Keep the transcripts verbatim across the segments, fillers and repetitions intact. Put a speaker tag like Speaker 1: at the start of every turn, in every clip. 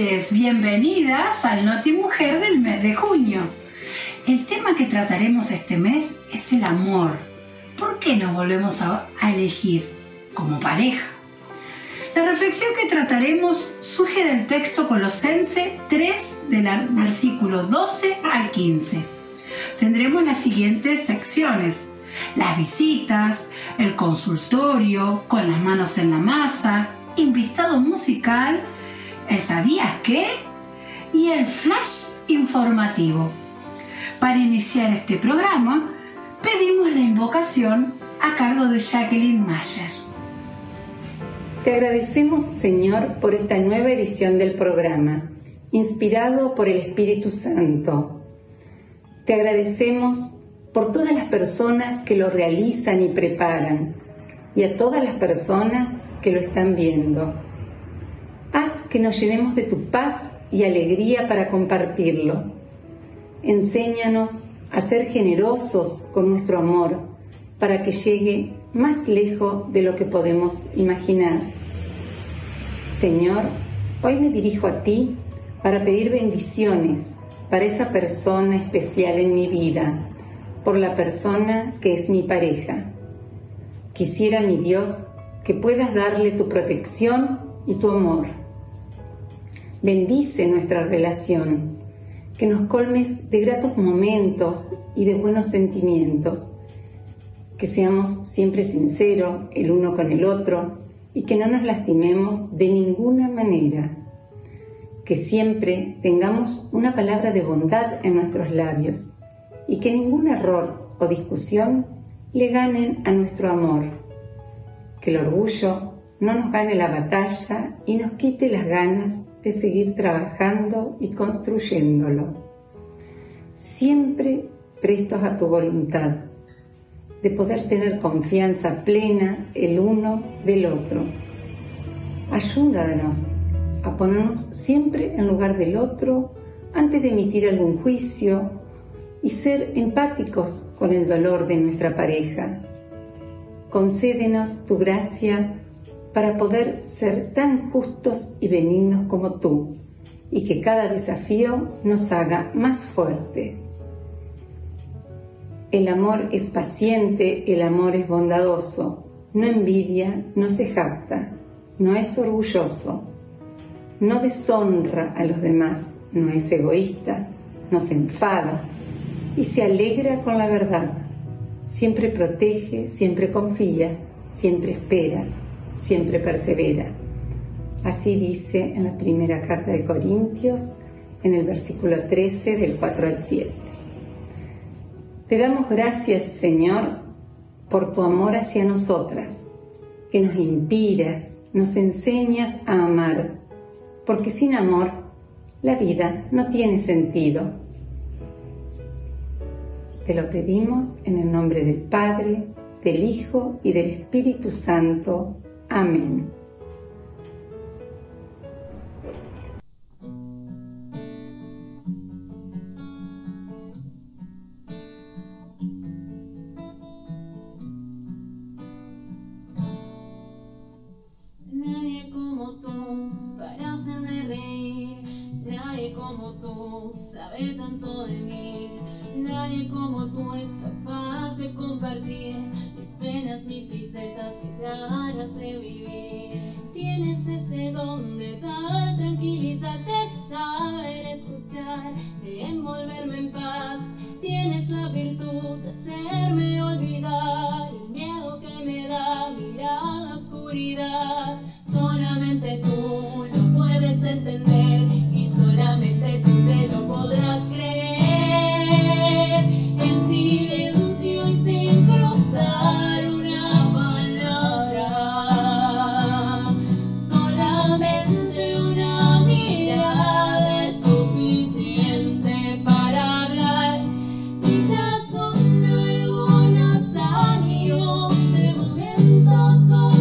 Speaker 1: noches, bienvenidas al Noti Mujer del mes de junio. El tema que trataremos este mes es el amor. ¿Por qué nos volvemos a, a elegir como pareja? La reflexión que trataremos surge del texto Colosenses tres, del versículo doce al quince. Tendremos las siguientes secciones: las visitas, el consultorio, con las manos en la masa, invitado musical, el ¿sabías qué? Y el flash informativo. Para iniciar este programa, pedimos la invocación a cargo de Jacqueline Mayer.
Speaker 2: Te agradecemos, Señor, por esta nueva edición del programa, inspirado por el Espíritu Santo. Te agradecemos por todas las personas que lo realizan y preparan, y a todas las personas que lo están viendo. Haz que nos llenemos de tu paz y alegría para compartirlo. Enséñanos a ser generosos con nuestro amor para que llegue más lejos de lo que podemos imaginar. Señor, hoy me dirijo a ti para pedir bendiciones para esa persona especial en mi vida, por la persona que es mi pareja. Quisiera, mi Dios, que puedas darle tu protección y tu amor. Bendice nuestra relación, que nos colmes de gratos momentos y de buenos sentimientos, que seamos siempre sinceros el uno con el otro y que no nos lastimemos de ninguna manera, que siempre tengamos una palabra de bondad en nuestros labios y que ningún error o discusión le ganen a nuestro amor, que el orgullo no nos gane la batalla y nos quite las ganas de seguir trabajando y construyéndolo, siempre prestos a tu voluntad, de poder tener confianza plena el uno del otro. Ayúdanos a ponernos siempre en lugar del otro antes de emitir algún juicio y ser empáticos con el dolor de nuestra pareja. Concédenos tu gracia para poder ser tan justos y benignos como tú, y que cada desafío nos haga más fuerte. El amor es paciente, el amor es bondadoso, no envidia, no se jacta, no es orgulloso, no deshonra a los demás, no es egoísta, no se enfada y se alegra con la verdad. Siempre protege, siempre confía, siempre espera, siempre persevera. Así dice en la primera carta de Corintios, en el versículo trece, del cuatro al siete. Te damos gracias, Señor, por tu amor hacia nosotras, que nos inspiras, nos enseñas a amar, porque sin amor la vida no tiene sentido. Te lo pedimos en el nombre del Padre, del Hijo y del Espíritu Santo. Amén.
Speaker 3: Nadie como tú para hacerme reír, nadie como tú sabe tanto de mí, nadie como tú es capaz de compartir mis penas, mis tristezas, mis ganas de vivir. Tienes ese don de dar tranquilidad, de saber escuchar, de envolverme en paz. Tienes la virtud de hacerme olvidar el miedo que me da mirar la oscuridad. Solamente tú lo puedes entender y solamente tú te lo podrás creer. En silencio y sin cruzar una palabra, solamente una mirada es suficiente para hablar. Y ya son algunos años de momentos con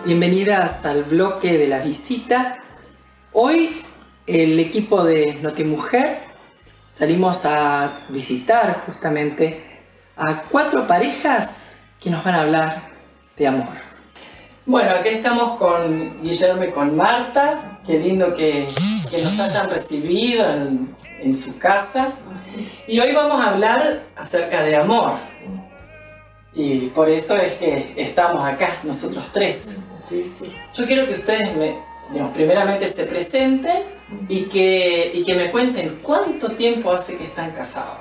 Speaker 4: Bienvenidas al bloque de la visita. Hoy el equipo de Notimujer salimos a visitar justamente a cuatro parejas que nos van a hablar de amor. Bueno, aquí estamos con Guillermo y con Marta. Qué lindo que, que nos hayan recibido en, en su casa. Y hoy vamos a hablar acerca de amor. Y por eso es que estamos acá, nosotros tres.
Speaker 5: Sí, sí.
Speaker 4: Yo quiero que ustedes, me, digamos, primeramente se presenten y que, y que me cuenten cuánto tiempo hace que están casados.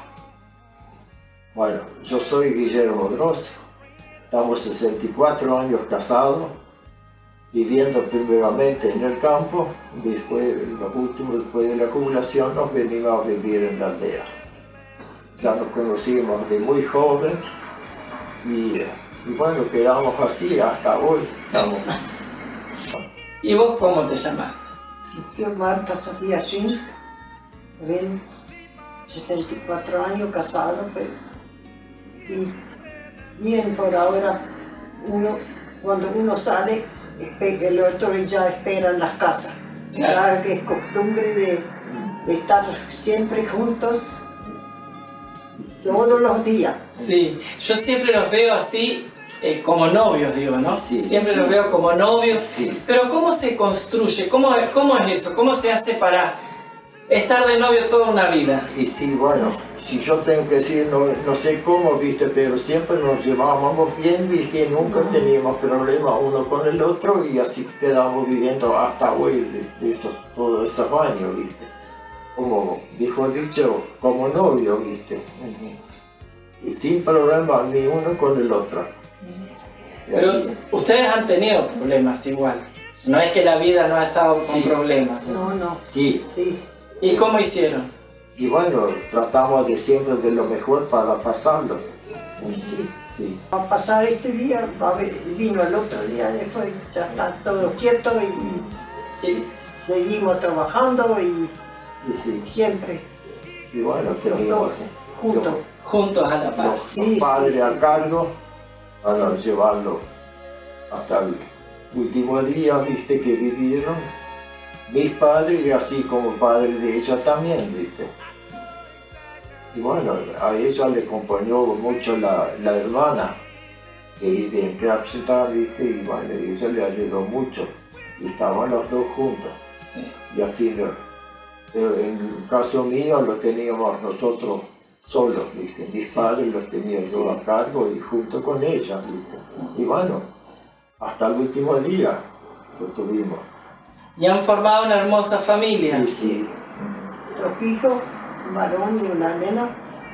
Speaker 6: Bueno, yo soy Guillermo Droz, estamos sesenta y cuatro años casados, viviendo primeramente en el campo, después, los últimos, después de la jubilación, nos venimos a vivir en la aldea. Ya nos conocimos de muy joven y, y bueno, quedamos así hasta hoy. Estamos.
Speaker 4: ¿Y vos cómo te llamas?
Speaker 5: Yo, Marta Sofía Schinsk, ven, sesenta y cuatro años casado, pero y bien por ahora, uno, cuando uno sale, el otro ya espera en las casas. Claro que es costumbre de, de estar siempre juntos, todos los días.
Speaker 4: Sí, yo siempre los veo así, eh, como novios, digo, ¿no?
Speaker 6: Sí,
Speaker 4: siempre
Speaker 6: sí.
Speaker 4: los veo como novios.
Speaker 6: Sí.
Speaker 4: Pero ¿cómo se construye? ¿Cómo, ¿Cómo es eso? ¿Cómo se hace para estar de novio toda una vida?
Speaker 6: Y sí, bueno, si yo tengo que decir, no, no sé cómo, viste, pero siempre nos llevábamos bien, viste, y nunca teníamos problemas uno con el otro y así quedamos viviendo hasta hoy, de, de esos, todos esos años, viste. Como, dijo dicho, como novio, viste. Y sin problemas ni uno con el otro. Y
Speaker 4: Pero
Speaker 6: así.
Speaker 4: ustedes han tenido problemas igual. No es que la vida no ha estado con
Speaker 6: Sí.
Speaker 4: problemas.
Speaker 5: No, no,
Speaker 6: Sí,
Speaker 5: sí.
Speaker 4: ¿Y cómo hicieron?
Speaker 6: y bueno, tratamos de siempre de lo mejor para pasarlo.
Speaker 5: Sí.
Speaker 6: Sí.
Speaker 5: Va a pasar este día, va a ver, vino el otro día, después ya está todo quieto y, y seguimos trabajando y
Speaker 6: Y sí.
Speaker 5: siempre
Speaker 6: Y bueno,
Speaker 5: los
Speaker 6: teníamos
Speaker 5: dos juntos.
Speaker 4: Juntos a la
Speaker 6: los,
Speaker 4: paz.
Speaker 6: los
Speaker 5: Sí,
Speaker 6: padres
Speaker 5: sí,
Speaker 6: a
Speaker 5: sí,
Speaker 6: cargo para llevarlo hasta el último día, viste, que vivieron mis padres y así como padre de ella también, viste. Y bueno, a ella le acompañó mucho la, la hermana que vive en Krapstar, viste, y bueno, ella le ayudó mucho y estaban los dos juntos.
Speaker 4: Sí.
Speaker 6: Y así, lo- pero en el caso mío lo teníamos nosotros solos, ¿viste? Mis padres los tenía yo a cargo y junto con ella, ¿viste? Y bueno, hasta el último día lo tuvimos.
Speaker 4: Y han formado una hermosa familia.
Speaker 6: Y sí,
Speaker 5: Dos hijos, un varón y una nena,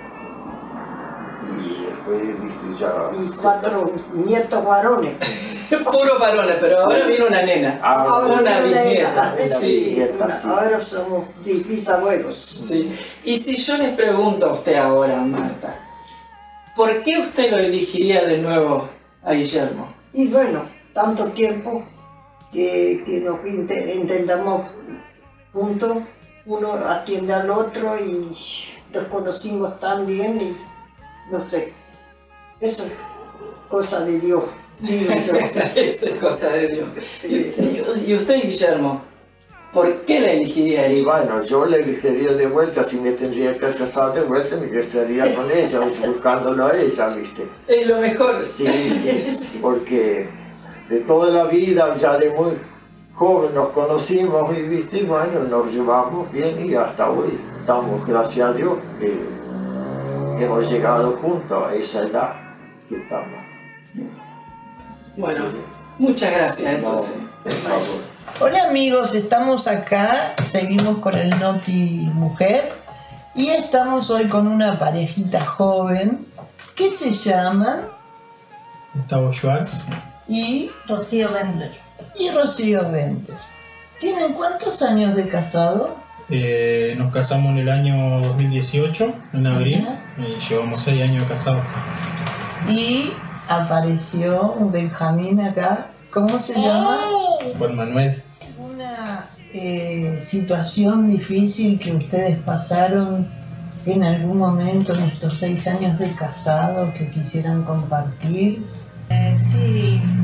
Speaker 6: y después, ¿viste? Ya...
Speaker 5: y cuatro nietos varones.
Speaker 4: Puros varones, pero ahora viene una nena.
Speaker 6: Ah,
Speaker 5: Ahora
Speaker 4: una
Speaker 5: una
Speaker 4: bisnieta.
Speaker 5: nena,
Speaker 4: Sí.
Speaker 6: bisnieta,
Speaker 5: una-
Speaker 6: sí.
Speaker 5: ahora somos bis- bisabuelos.
Speaker 4: Sí. Y si yo les pregunto a usted ahora, Marta, ¿por qué usted lo elegiría de nuevo a Guillermo?
Speaker 5: Y bueno, tanto tiempo que, que nos ente- entendamos juntos, uno atiende al otro y nos conocimos tan bien y no sé, eso es cosa de Dios, digo yo.
Speaker 4: Esa es cosa de Dios. Y, y usted, Guillermo, ¿por qué la elegiría a
Speaker 6: Y
Speaker 4: ella?
Speaker 6: bueno, yo le elegiría de vuelta, si me tendría que casar de vuelta, me casaría con ella, buscándolo a ella, ¿viste?
Speaker 4: Es lo mejor.
Speaker 6: Sí, sí, porque de toda la vida, ya de muy joven nos conocimos y, ¿viste? Y bueno, nos llevamos bien y hasta hoy estamos, gracias a Dios, que hemos llegado juntos a esa edad que estamos.
Speaker 4: Bueno, muchas gracias
Speaker 6: No,
Speaker 4: entonces.
Speaker 6: por favor.
Speaker 7: Hola amigos, estamos acá, seguimos con el Noti Mujer y estamos hoy con una parejita joven que se llama
Speaker 8: Gustavo Schwartz.
Speaker 7: y,
Speaker 9: Rocío Bendler.
Speaker 7: y Rocío Bender. ¿Tienen cuántos años de casado?
Speaker 8: Eh, nos casamos en el año dos mil dieciocho, en abril, y llevamos seis años casados.
Speaker 7: Y apareció un Benjamín acá, ¿cómo se llama?
Speaker 8: Juan Manuel.
Speaker 7: ¿Una eh, situación difícil que ustedes pasaron en algún momento en estos seis años de casado que quisieran compartir?
Speaker 9: Eh, sí,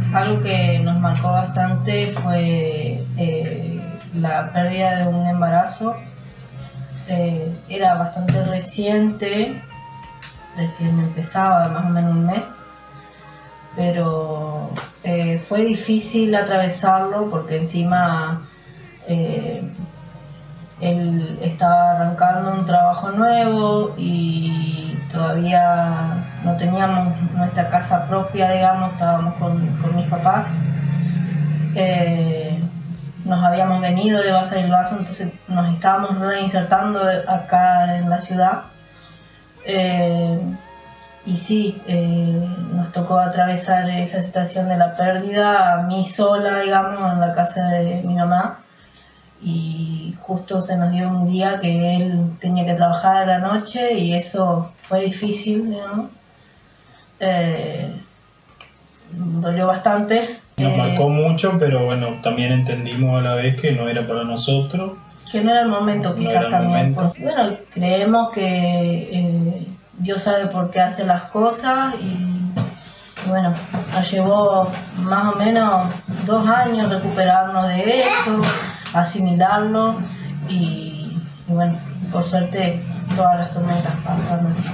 Speaker 9: algo que nos marcó bastante fue eh, la pérdida de un embarazo. Eh, era bastante reciente, recién empezaba, más o menos un mes, pero eh, fue difícil atravesarlo porque encima eh, él estaba arrancando un trabajo nuevo y todavía no teníamos nuestra casa propia, digamos, estábamos con, con mis papás. Eh, nos habíamos venido de Basa del Baso, entonces nos estábamos reinsertando acá en la ciudad. Eh, y sí, eh, nos tocó atravesar esa situación de la pérdida a mí sola, digamos, en la casa de mi mamá. Y justo se nos dio un día que él tenía que trabajar a la noche y eso fue difícil, digamos. Eh, dolió bastante.
Speaker 8: Nos
Speaker 9: eh,
Speaker 8: marcó mucho, pero bueno, también entendimos a la vez que no era para nosotros.
Speaker 9: Que no era el momento,
Speaker 8: No
Speaker 9: quizás
Speaker 8: era el
Speaker 9: también.
Speaker 8: momento.
Speaker 9: Porque, bueno, creemos que eh, Dios sabe por qué hace las cosas y, y bueno, nos llevó más o menos dos años recuperarnos de eso, asimilarlo y, y bueno, por suerte todas las tormentas pasaron, así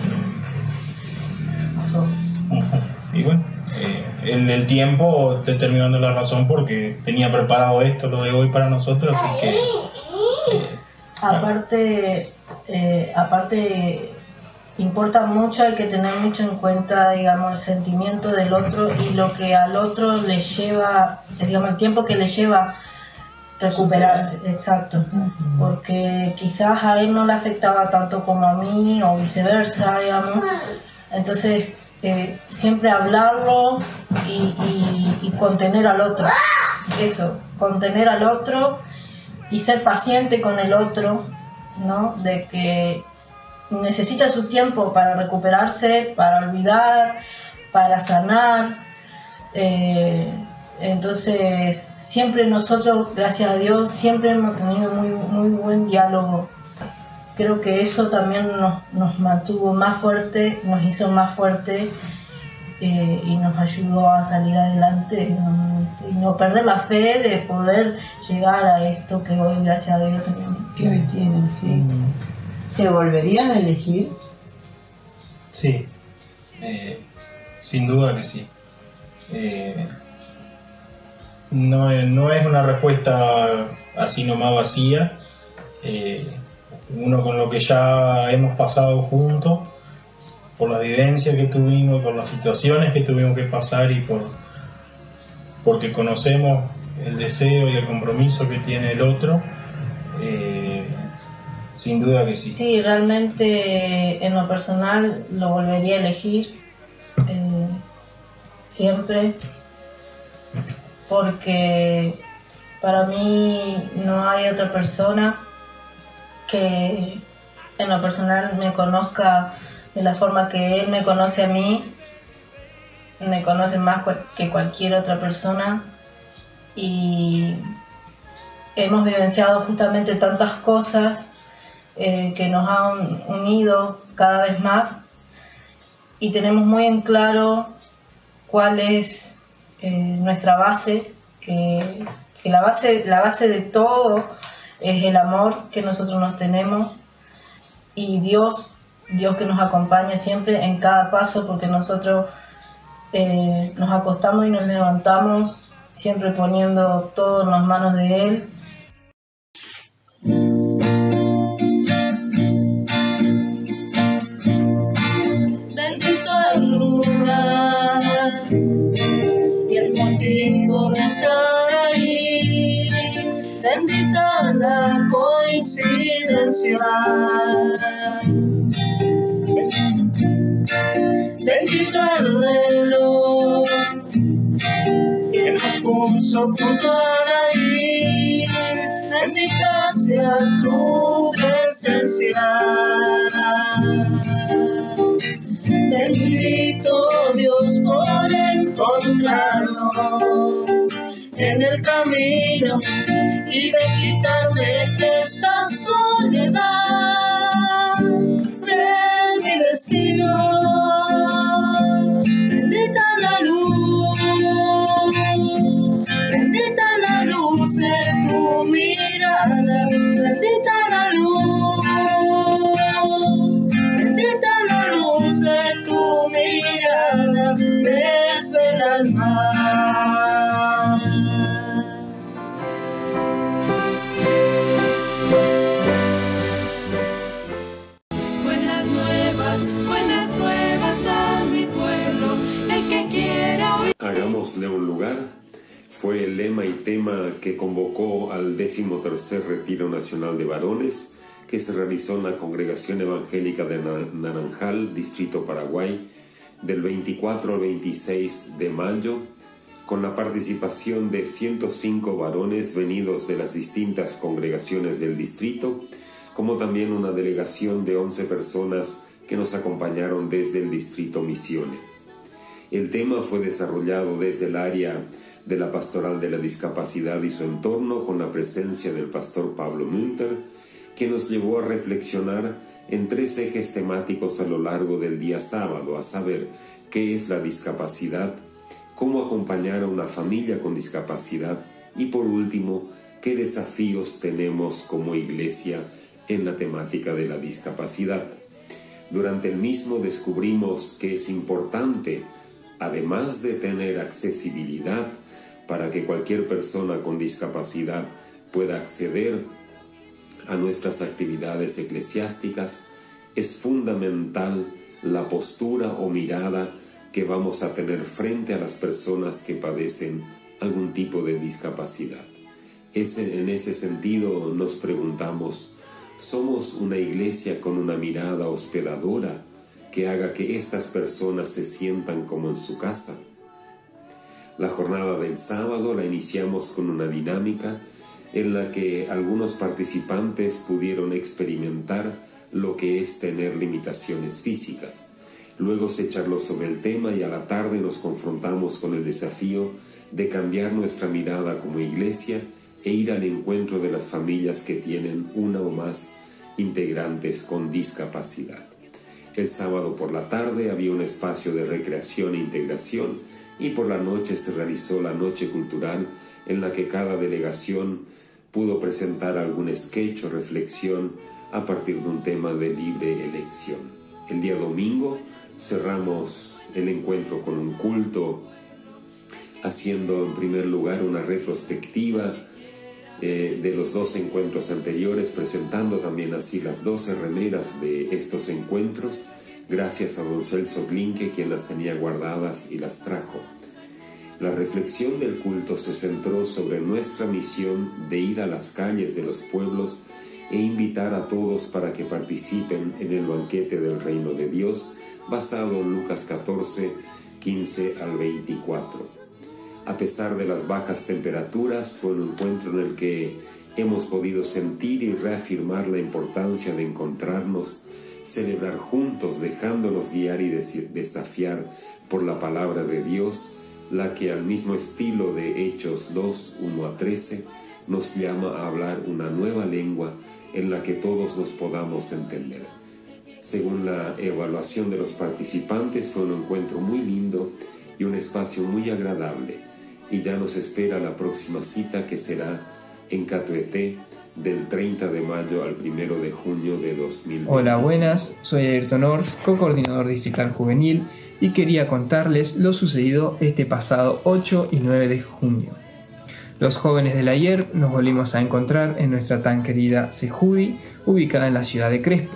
Speaker 9: que pasó.
Speaker 8: Y bueno, eh, el, el tiempo te terminó dando la razón porque tenía preparado esto, lo de hoy para nosotros, así que... Eh,
Speaker 9: aparte, eh, aparte, importa mucho, hay que tener mucho en cuenta, digamos, el sentimiento del otro y lo que al otro le lleva, digamos, el tiempo que le lleva recuperarse, exacto, porque quizás a él no le afectaba tanto como a mí o viceversa, digamos, entonces eh, siempre hablarlo y, y, y contener al otro, eso, contener al otro y ser paciente con el otro, ¿no? De que necesita su tiempo para recuperarse, para olvidar, para sanar. Eh, entonces, siempre nosotros, gracias a Dios, siempre hemos tenido muy, muy buen diálogo. Creo que eso también nos, nos mantuvo más fuerte, nos hizo más fuerte eh, y nos ayudó a salir adelante ¿no? y no perder la fe de poder llegar a esto que hoy, gracias a Dios, tenemos.
Speaker 7: Que hoy tienen, sí. ¿Se volverían a elegir?
Speaker 8: Sí, eh, sin duda que sí. Eh, no, no es una respuesta así nomás vacía. Eh, uno con lo que ya hemos pasado juntos, por la vivencia que tuvimos, por las situaciones que tuvimos que pasar y por porque conocemos el deseo y el compromiso que tiene el otro, eh, sin duda que sí.
Speaker 9: Sí, realmente en lo personal lo volvería a elegir eh, siempre, porque para mí no hay otra persona que en lo personal me conozca de la forma que él me conoce a mí, me conoce más que cualquier otra persona y hemos vivenciado justamente tantas cosas eh, que nos han unido cada vez más y tenemos muy en claro cuál es eh, nuestra base, que, que la base, la base de todo es el amor que nosotros nos tenemos y Dios, Dios que nos acompaña siempre en cada paso, porque nosotros eh, nos acostamos y nos levantamos siempre poniendo todo en las manos de Él.
Speaker 3: Bendito el lugar y el motivo de estar ahí. Bendita la coincidencia. Bendito el reloj que nos puso puntual ahí. Bendita sea tu presencia. Bendito Dios por encontrarnos en el camino y de quitarme esta soledad de mi destino. Bendita la luz
Speaker 10: fue el lema y tema que convocó al decimotercer Retiro Nacional de Varones, que se realizó en la Congregación Evangélica de Naranjal, Distrito Paraguay, del veinticuatro al veintiséis de mayo, con la participación de ciento cinco varones venidos de las distintas congregaciones del distrito, como también una delegación de once personas que nos acompañaron desde el Distrito Misiones. El tema fue desarrollado desde el área de la Pastoral de la Discapacidad y su entorno, con la presencia del pastor Pablo Münter, que nos llevó a reflexionar en tres ejes temáticos a lo largo del día sábado, a saber, qué es la discapacidad, cómo acompañar a una familia con discapacidad y, por último, qué desafíos tenemos como iglesia en la temática de la discapacidad. Durante el mismo descubrimos que es importante, además de tener accesibilidad para que cualquier persona con discapacidad pueda acceder a nuestras actividades eclesiásticas, es fundamental la postura o mirada que vamos a tener frente a las personas que padecen algún tipo de discapacidad. Es, en ese sentido nos preguntamos, ¿somos una iglesia con una mirada hospedadora que haga que estas personas se sientan como en su casa? La jornada del sábado la iniciamos con una dinámica en la que algunos participantes pudieron experimentar lo que es tener limitaciones físicas. Luego se charló sobre el tema y a la tarde nos confrontamos con el desafío de cambiar nuestra mirada como iglesia e ir al encuentro de las familias que tienen una o más integrantes con discapacidad. El sábado por la tarde había un espacio de recreación e integración y por la noche se realizó la noche cultural en la que cada delegación pudo presentar algún sketch o reflexión a partir de un tema de libre elección. El día domingo cerramos el encuentro con un culto, haciendo en primer lugar una retrospectiva eh, de los dos encuentros anteriores, presentando también así las doce remeras de estos encuentros, gracias a don Celso Glinke, quien las tenía guardadas y las trajo. La reflexión del culto se centró sobre nuestra misión de ir a las calles de los pueblos e invitar a todos para que participen en el banquete del reino de Dios, basado en Lucas catorce, quince al veinticuatro. A pesar de las bajas temperaturas, fue un encuentro en el que hemos podido sentir y reafirmar la importancia de encontrarnos, celebrar juntos, dejándonos guiar y desafiar por la palabra de Dios, la que al mismo estilo de Hechos dos, uno a trece, nos llama a hablar una nueva lengua en la que todos nos podamos entender. Según la evaluación de los participantes, fue un encuentro muy lindo y un espacio muy agradable, y ya nos espera la próxima cita, que será en Catuete del treinta de mayo al primero de junio de dos mil veinte.
Speaker 11: Hola, buenas, soy Ayrton Ors, co-coordinador distrital juvenil, y quería contarles lo sucedido este pasado ocho y nueve de junio. Los jóvenes del ayer nos volvimos a encontrar en nuestra tan querida Sejudi, ubicada en la ciudad de Crespo.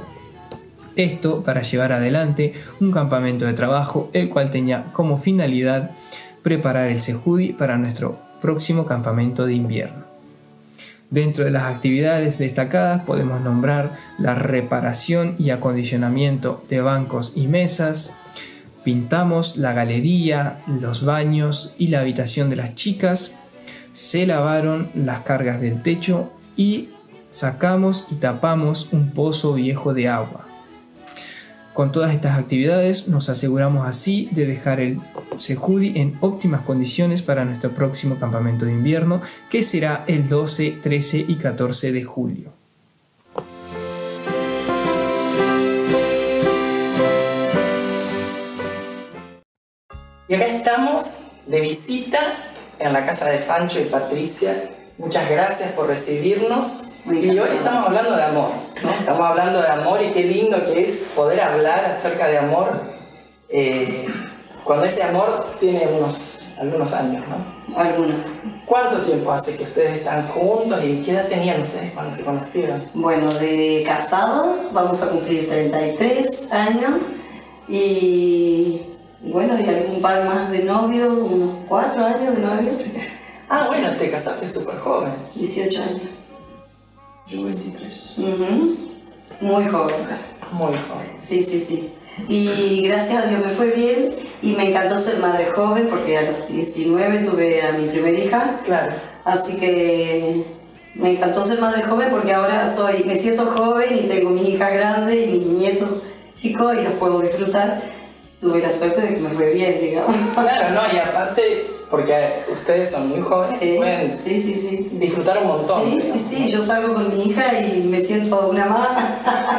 Speaker 11: Esto para llevar adelante un campamento de trabajo, el cual tenía como finalidad preparar el Sejudi para nuestro próximo campamento de invierno. Dentro de las actividades destacadas podemos nombrar la reparación y acondicionamiento de bancos y mesas. Pintamos la galería, los baños y la habitación de las chicas. Se lavaron las cargas del techo y sacamos y tapamos un pozo viejo de agua. Con todas estas actividades nos aseguramos así de dejar el Sejudi en óptimas condiciones para nuestro próximo campamento de invierno, que será el doce, trece y catorce de julio.
Speaker 4: Y acá estamos de visita en la casa de Fancho y Patricia. Muchas gracias por recibirnos. Y hoy estamos hablando de amor, ¿no? Estamos hablando de amor y qué lindo que es poder hablar acerca de amor eh, cuando ese amor tiene unos, algunos años, ¿no?
Speaker 12: Algunos.
Speaker 4: ¿Cuánto tiempo hace que ustedes están juntos y qué edad tenían ustedes cuando se conocieron?
Speaker 12: Bueno, de casados vamos a cumplir treinta y tres años y bueno, y algún par más de novios, unos cuatro años de novios.
Speaker 4: Ah, bueno, te casaste súper joven.
Speaker 12: dieciocho años.
Speaker 13: Yo veintitrés.
Speaker 12: Uh-huh. Muy joven.
Speaker 4: Muy joven.
Speaker 12: Sí, sí, sí. Y gracias a Dios me fue bien y me encantó ser madre joven porque a los diecinueve tuve a mi primera hija.
Speaker 4: Claro.
Speaker 12: Así que me encantó ser madre joven porque ahora soy, me siento joven y tengo mis hijas grandes y mis nietos chicos y los puedo disfrutar. Tuve la suerte de que me fue bien, digamos.
Speaker 4: Claro, no, y aparte, porque ustedes son muy jóvenes,
Speaker 12: sí,
Speaker 4: pueden
Speaker 12: sí, sí, sí.
Speaker 4: disfrutar un montón.
Speaker 12: Sí,
Speaker 4: digamos,
Speaker 12: sí, sí,
Speaker 4: ¿no?
Speaker 12: yo salgo con mi hija y me siento una más.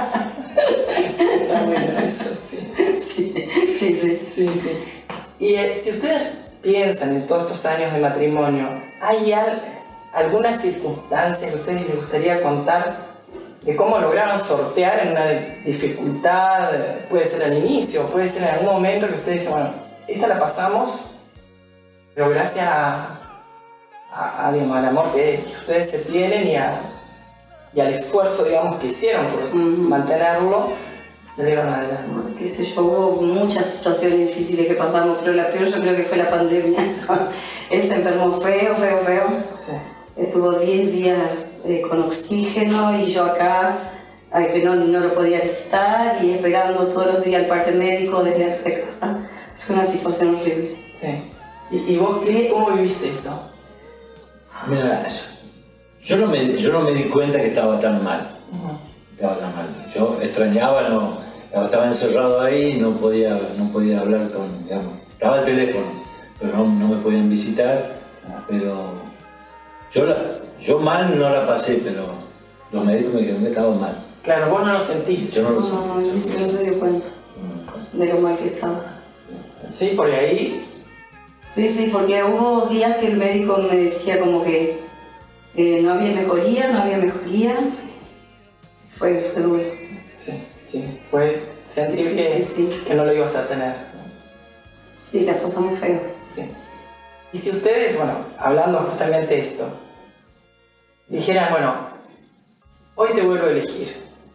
Speaker 4: Está bueno eso, sí.
Speaker 12: Sí, sí, sí.
Speaker 4: Sí, sí. Y eh, si ustedes piensan en todos estos años de matrimonio, ¿hay al, alguna circunstancia que a ustedes les gustaría contar de cómo lograron sortear en una dificultad? Puede ser al inicio, puede ser en algún momento que ustedes dicen, bueno, esta la pasamos, pero gracias a, a, a, digamos, al amor que, que ustedes se tienen y, a, y al esfuerzo, digamos, que hicieron por uh-huh. mantenerlo, salieron adelante.
Speaker 12: Qué sé yo, hubo muchas situaciones difíciles que pasamos, pero la peor yo creo que fue la pandemia. Él se enfermó feo, feo, feo. Sí. Estuvo diez días eh, con oxígeno y yo acá, eh, que no, no lo podía visitar y esperando todos los días el parte médico desde de casa. Fue una situación horrible.
Speaker 4: Sí. ¿Y, y vos qué, cómo viviste eso?
Speaker 13: Mira, yo no me, yo no me di cuenta que estaba tan mal. Uh-huh. Estaba tan mal. Yo extrañaba, no, estaba encerrado ahí, no podía, no podía hablar con, digamos, estaba el teléfono, pero no, no me podían visitar, pero yo, la, yo mal no la pasé, pero los médicos me dijeron que estaba mal.
Speaker 4: Claro, vos no lo sentiste.
Speaker 13: Yo no lo
Speaker 12: no,
Speaker 13: sentí.
Speaker 12: No, no se dio cuenta de lo mal que estaba.
Speaker 4: Sí, porque ahí...
Speaker 12: Sí, sí, porque hubo días que el médico me decía como que eh, no había mejoría, no había mejoría. Sí. Fue, fue duro.
Speaker 4: Sí, sí, fue sentir
Speaker 12: sí,
Speaker 4: que,
Speaker 12: sí, sí.
Speaker 4: que no lo ibas a tener.
Speaker 12: Sí, la pasamos feo.
Speaker 4: Sí. Y si ustedes, bueno, hablando justamente de esto, dijeran, bueno, hoy te vuelvo a elegir,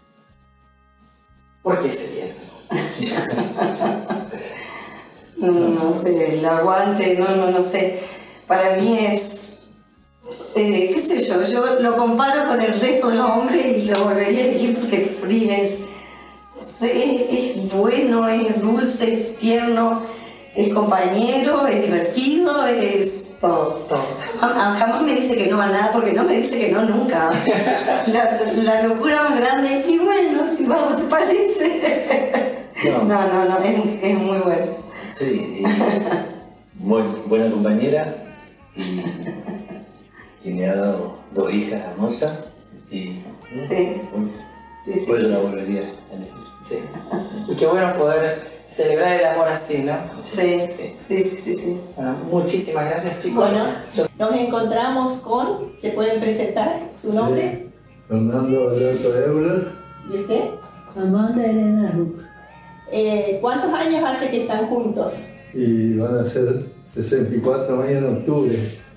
Speaker 4: ¿por qué sería eso?
Speaker 12: no, no sé, el aguante, no, no, no sé. Para mí es, eh, qué sé yo, yo lo comparo con el resto de los hombres y lo volvería a elegir porque Pri es, es, es bueno, es dulce, es tierno, es compañero, es divertido, es todo. todo. Jamás, jamás me dice que no a nada porque no me dice que no nunca. La, la locura más grande es, y bueno, si vamos, ¿te parece? No, no, no, no es, es muy bueno.
Speaker 13: Sí, muy buena compañera y, y me ha dado dos hijas hermosas y
Speaker 12: sí.
Speaker 13: pues,
Speaker 12: sí, sí,
Speaker 13: pues
Speaker 12: sí.
Speaker 13: la volvería a elegir.
Speaker 4: Sí. Y qué bueno poder celebrar el amor así, ¿no?
Speaker 12: Sí, sí, sí, sí, sí, sí.
Speaker 4: Bueno, muchísimas gracias, chicos.
Speaker 14: Bueno, nos encontramos con, ¿se pueden presentar su nombre?
Speaker 15: Fernando Alberto Euler.
Speaker 14: ¿Y usted?
Speaker 16: Amanda Elena Ruc.
Speaker 14: Eh, ¿Cuántos años hace que están juntos?
Speaker 15: Y van a ser sesenta y cuatro años en octubre.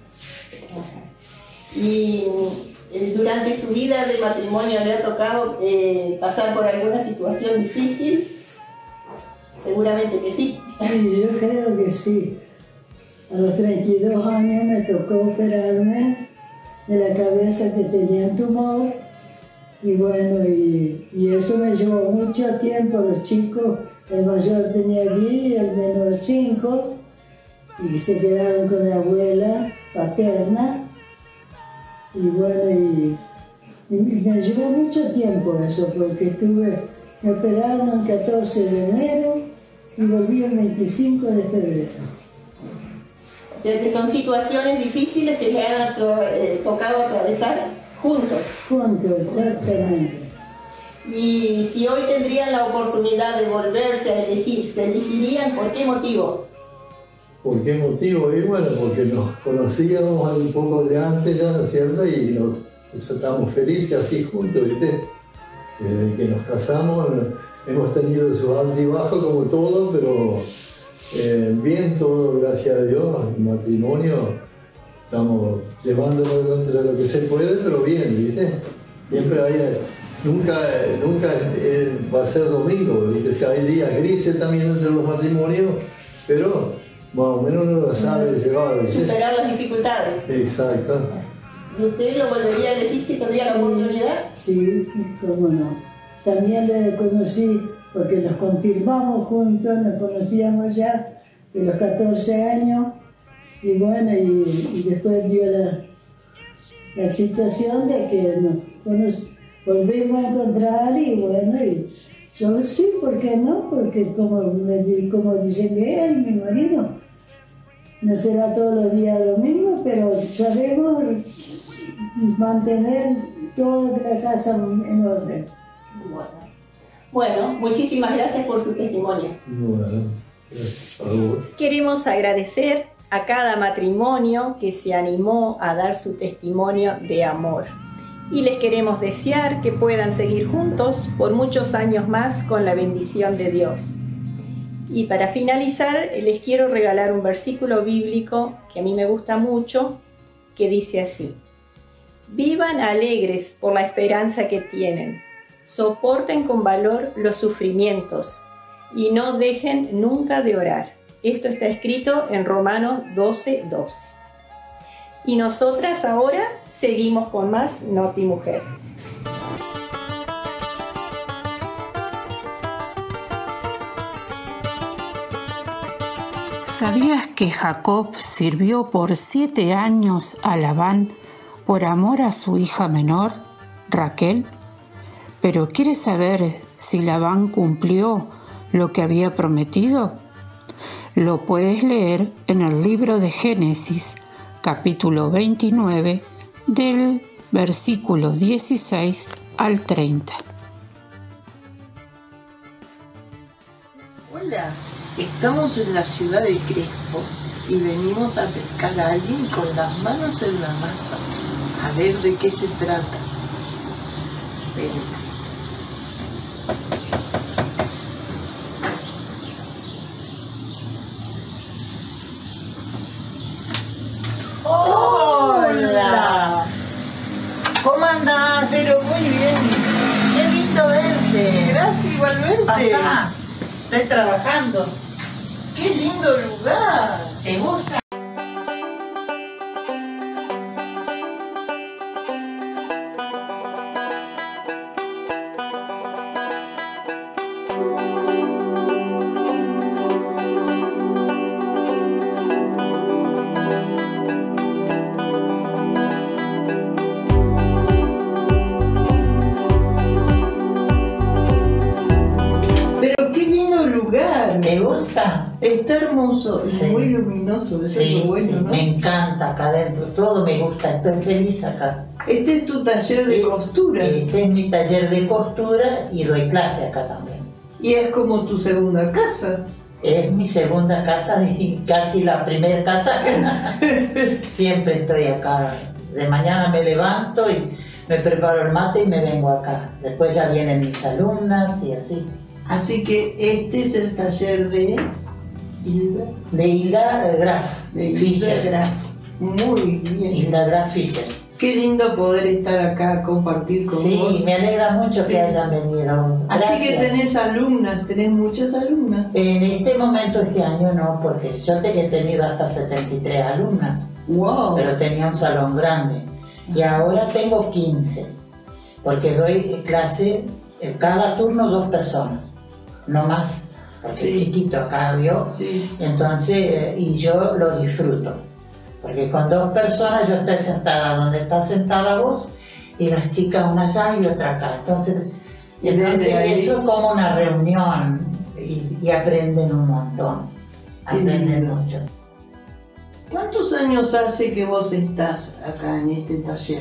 Speaker 14: Y eh, durante su vida de matrimonio le ha tocado eh, pasar por alguna situación difícil. Seguramente que sí.
Speaker 16: Sí, yo creo que sí. A los treinta y dos años me tocó operarme de la cabeza que tenía un tumor. Y bueno, y, y eso me llevó mucho tiempo. Los chicos, el mayor tenía diez, el menor cinco. Y se quedaron con la abuela paterna. Y bueno, y, y me llevó mucho tiempo eso, porque estuve, me operaron el catorce de enero y volví el veinticinco de febrero.
Speaker 14: O sea que son situaciones difíciles que le han eh, tocado atravesar juntos.
Speaker 16: Juntos, exactamente.
Speaker 14: Y si hoy tendrían la oportunidad de volverse a elegir, ¿se elegirían por qué motivo?
Speaker 15: ¿Por qué motivo? Y bueno, porque nos conocíamos un poco de antes ya, ¿no es cierto? Y nos, eso, estábamos felices así juntos, ¿viste? Desde que nos casamos hemos tenido sus altos y bajos como todo, pero eh, bien todo, gracias a Dios, el matrimonio estamos llevándolo dentro de lo que se puede, pero bien, ¿viste? Siempre hay, nunca, nunca eh, va a ser domingo, ¿viste? O sea, hay días grises también entre los matrimonios, pero más o menos uno lo sabe llevar. ¿sí?
Speaker 14: Superar las dificultades.
Speaker 15: Exacto.
Speaker 14: ¿Y usted lo volvería a elegir si tendría
Speaker 16: Sí,
Speaker 14: la oportunidad?
Speaker 16: Sí, cómo no. También le conocí, porque nos confirmamos juntos, nos conocíamos ya de los catorce años, y bueno, y, y después dio la, la situación de que nos, nos volvimos a encontrar, y bueno, y yo sí, ¿por qué no? Porque como, me, como dice él, mi marido, no será todos los días lo mismo, pero sabemos mantener toda la casa en orden.
Speaker 14: Bueno. Bueno, muchísimas gracias por su testimonio.
Speaker 15: Bueno, gracias a vos.
Speaker 14: Queremos agradecer a cada matrimonio que se animó a dar su testimonio de amor. Y les queremos desear que puedan seguir juntos por muchos años más con la bendición de Dios. Y para finalizar, les quiero regalar un versículo bíblico que a mí me gusta mucho, que dice así: vivan alegres por la esperanza que tienen, soporten con valor los sufrimientos y no dejen nunca de orar. Esto está escrito en Romanos doce, doce. Y nosotras ahora seguimos con más Noti Mujer.
Speaker 17: ¿Sabías que Jacob sirvió por siete años a Labán por amor a su hija menor, Raquel? ¿Pero quieres saber si Labán cumplió lo que había prometido? Lo puedes leer en el libro de Génesis, capítulo veintinueve, del versículo dieciséis al treinta.
Speaker 7: Hola, estamos en la ciudad de Crespo y venimos a pescar a alguien con las manos en la masa. A ver de qué se trata. Ven.
Speaker 18: Hola. ¿Cómo andás?
Speaker 7: Pero muy bien.
Speaker 18: Qué lindo verte.
Speaker 7: Gracias, igualmente.
Speaker 18: Pasá. Estoy trabajando.
Speaker 7: Qué lindo lugar.
Speaker 18: ¿Te gusta? ¿Te gusta?
Speaker 7: Está hermoso, es
Speaker 18: Sí.
Speaker 7: muy luminoso, eso es
Speaker 18: Sí,
Speaker 7: lo bueno,
Speaker 18: sí,
Speaker 7: ¿no?
Speaker 18: me encanta acá adentro, todo me gusta, estoy feliz acá.
Speaker 7: Este es tu taller de costura.
Speaker 18: Este es mi taller de costura y doy clase acá también.
Speaker 7: Y es como tu segunda casa.
Speaker 18: Es mi segunda casa y casi la primera casa. Siempre estoy acá. De mañana me levanto y me preparo el mate y me vengo acá. Después ya vienen mis alumnas y así.
Speaker 7: Así que este es el taller de Hilda.
Speaker 18: De Hilda Graf.
Speaker 7: De Hilda
Speaker 18: Fischer.
Speaker 7: Graf. Muy bien.
Speaker 18: Hilda Graf Fischer.
Speaker 7: Qué lindo poder estar acá a compartir con
Speaker 18: Sí,
Speaker 7: vos.
Speaker 18: me alegra mucho
Speaker 7: Sí.
Speaker 18: que hayan venido.
Speaker 7: Así que
Speaker 18: Gracias.
Speaker 7: tenés alumnas, tenés muchas alumnas.
Speaker 18: En este momento, este año no, porque yo te- he tenido hasta setenta y tres alumnas.
Speaker 7: Wow.
Speaker 18: Pero tenía un salón grande. Y ahora tengo quince, porque doy clase en cada turno dos personas, no más, porque
Speaker 7: Sí.
Speaker 18: es chiquito acá, ¿vio?
Speaker 7: Sí.
Speaker 18: Entonces, eh, y yo lo disfruto, porque con dos personas yo estoy sentada donde estás sentada vos, y las chicas una allá y otra acá. Entonces,
Speaker 7: Y
Speaker 18: entonces
Speaker 7: desde ahí-
Speaker 18: eso es como una reunión, y, y aprenden un montón,
Speaker 7: Qué
Speaker 18: aprenden
Speaker 7: lindo.
Speaker 18: mucho.
Speaker 7: ¿Cuántos años hace que vos estás acá en este taller?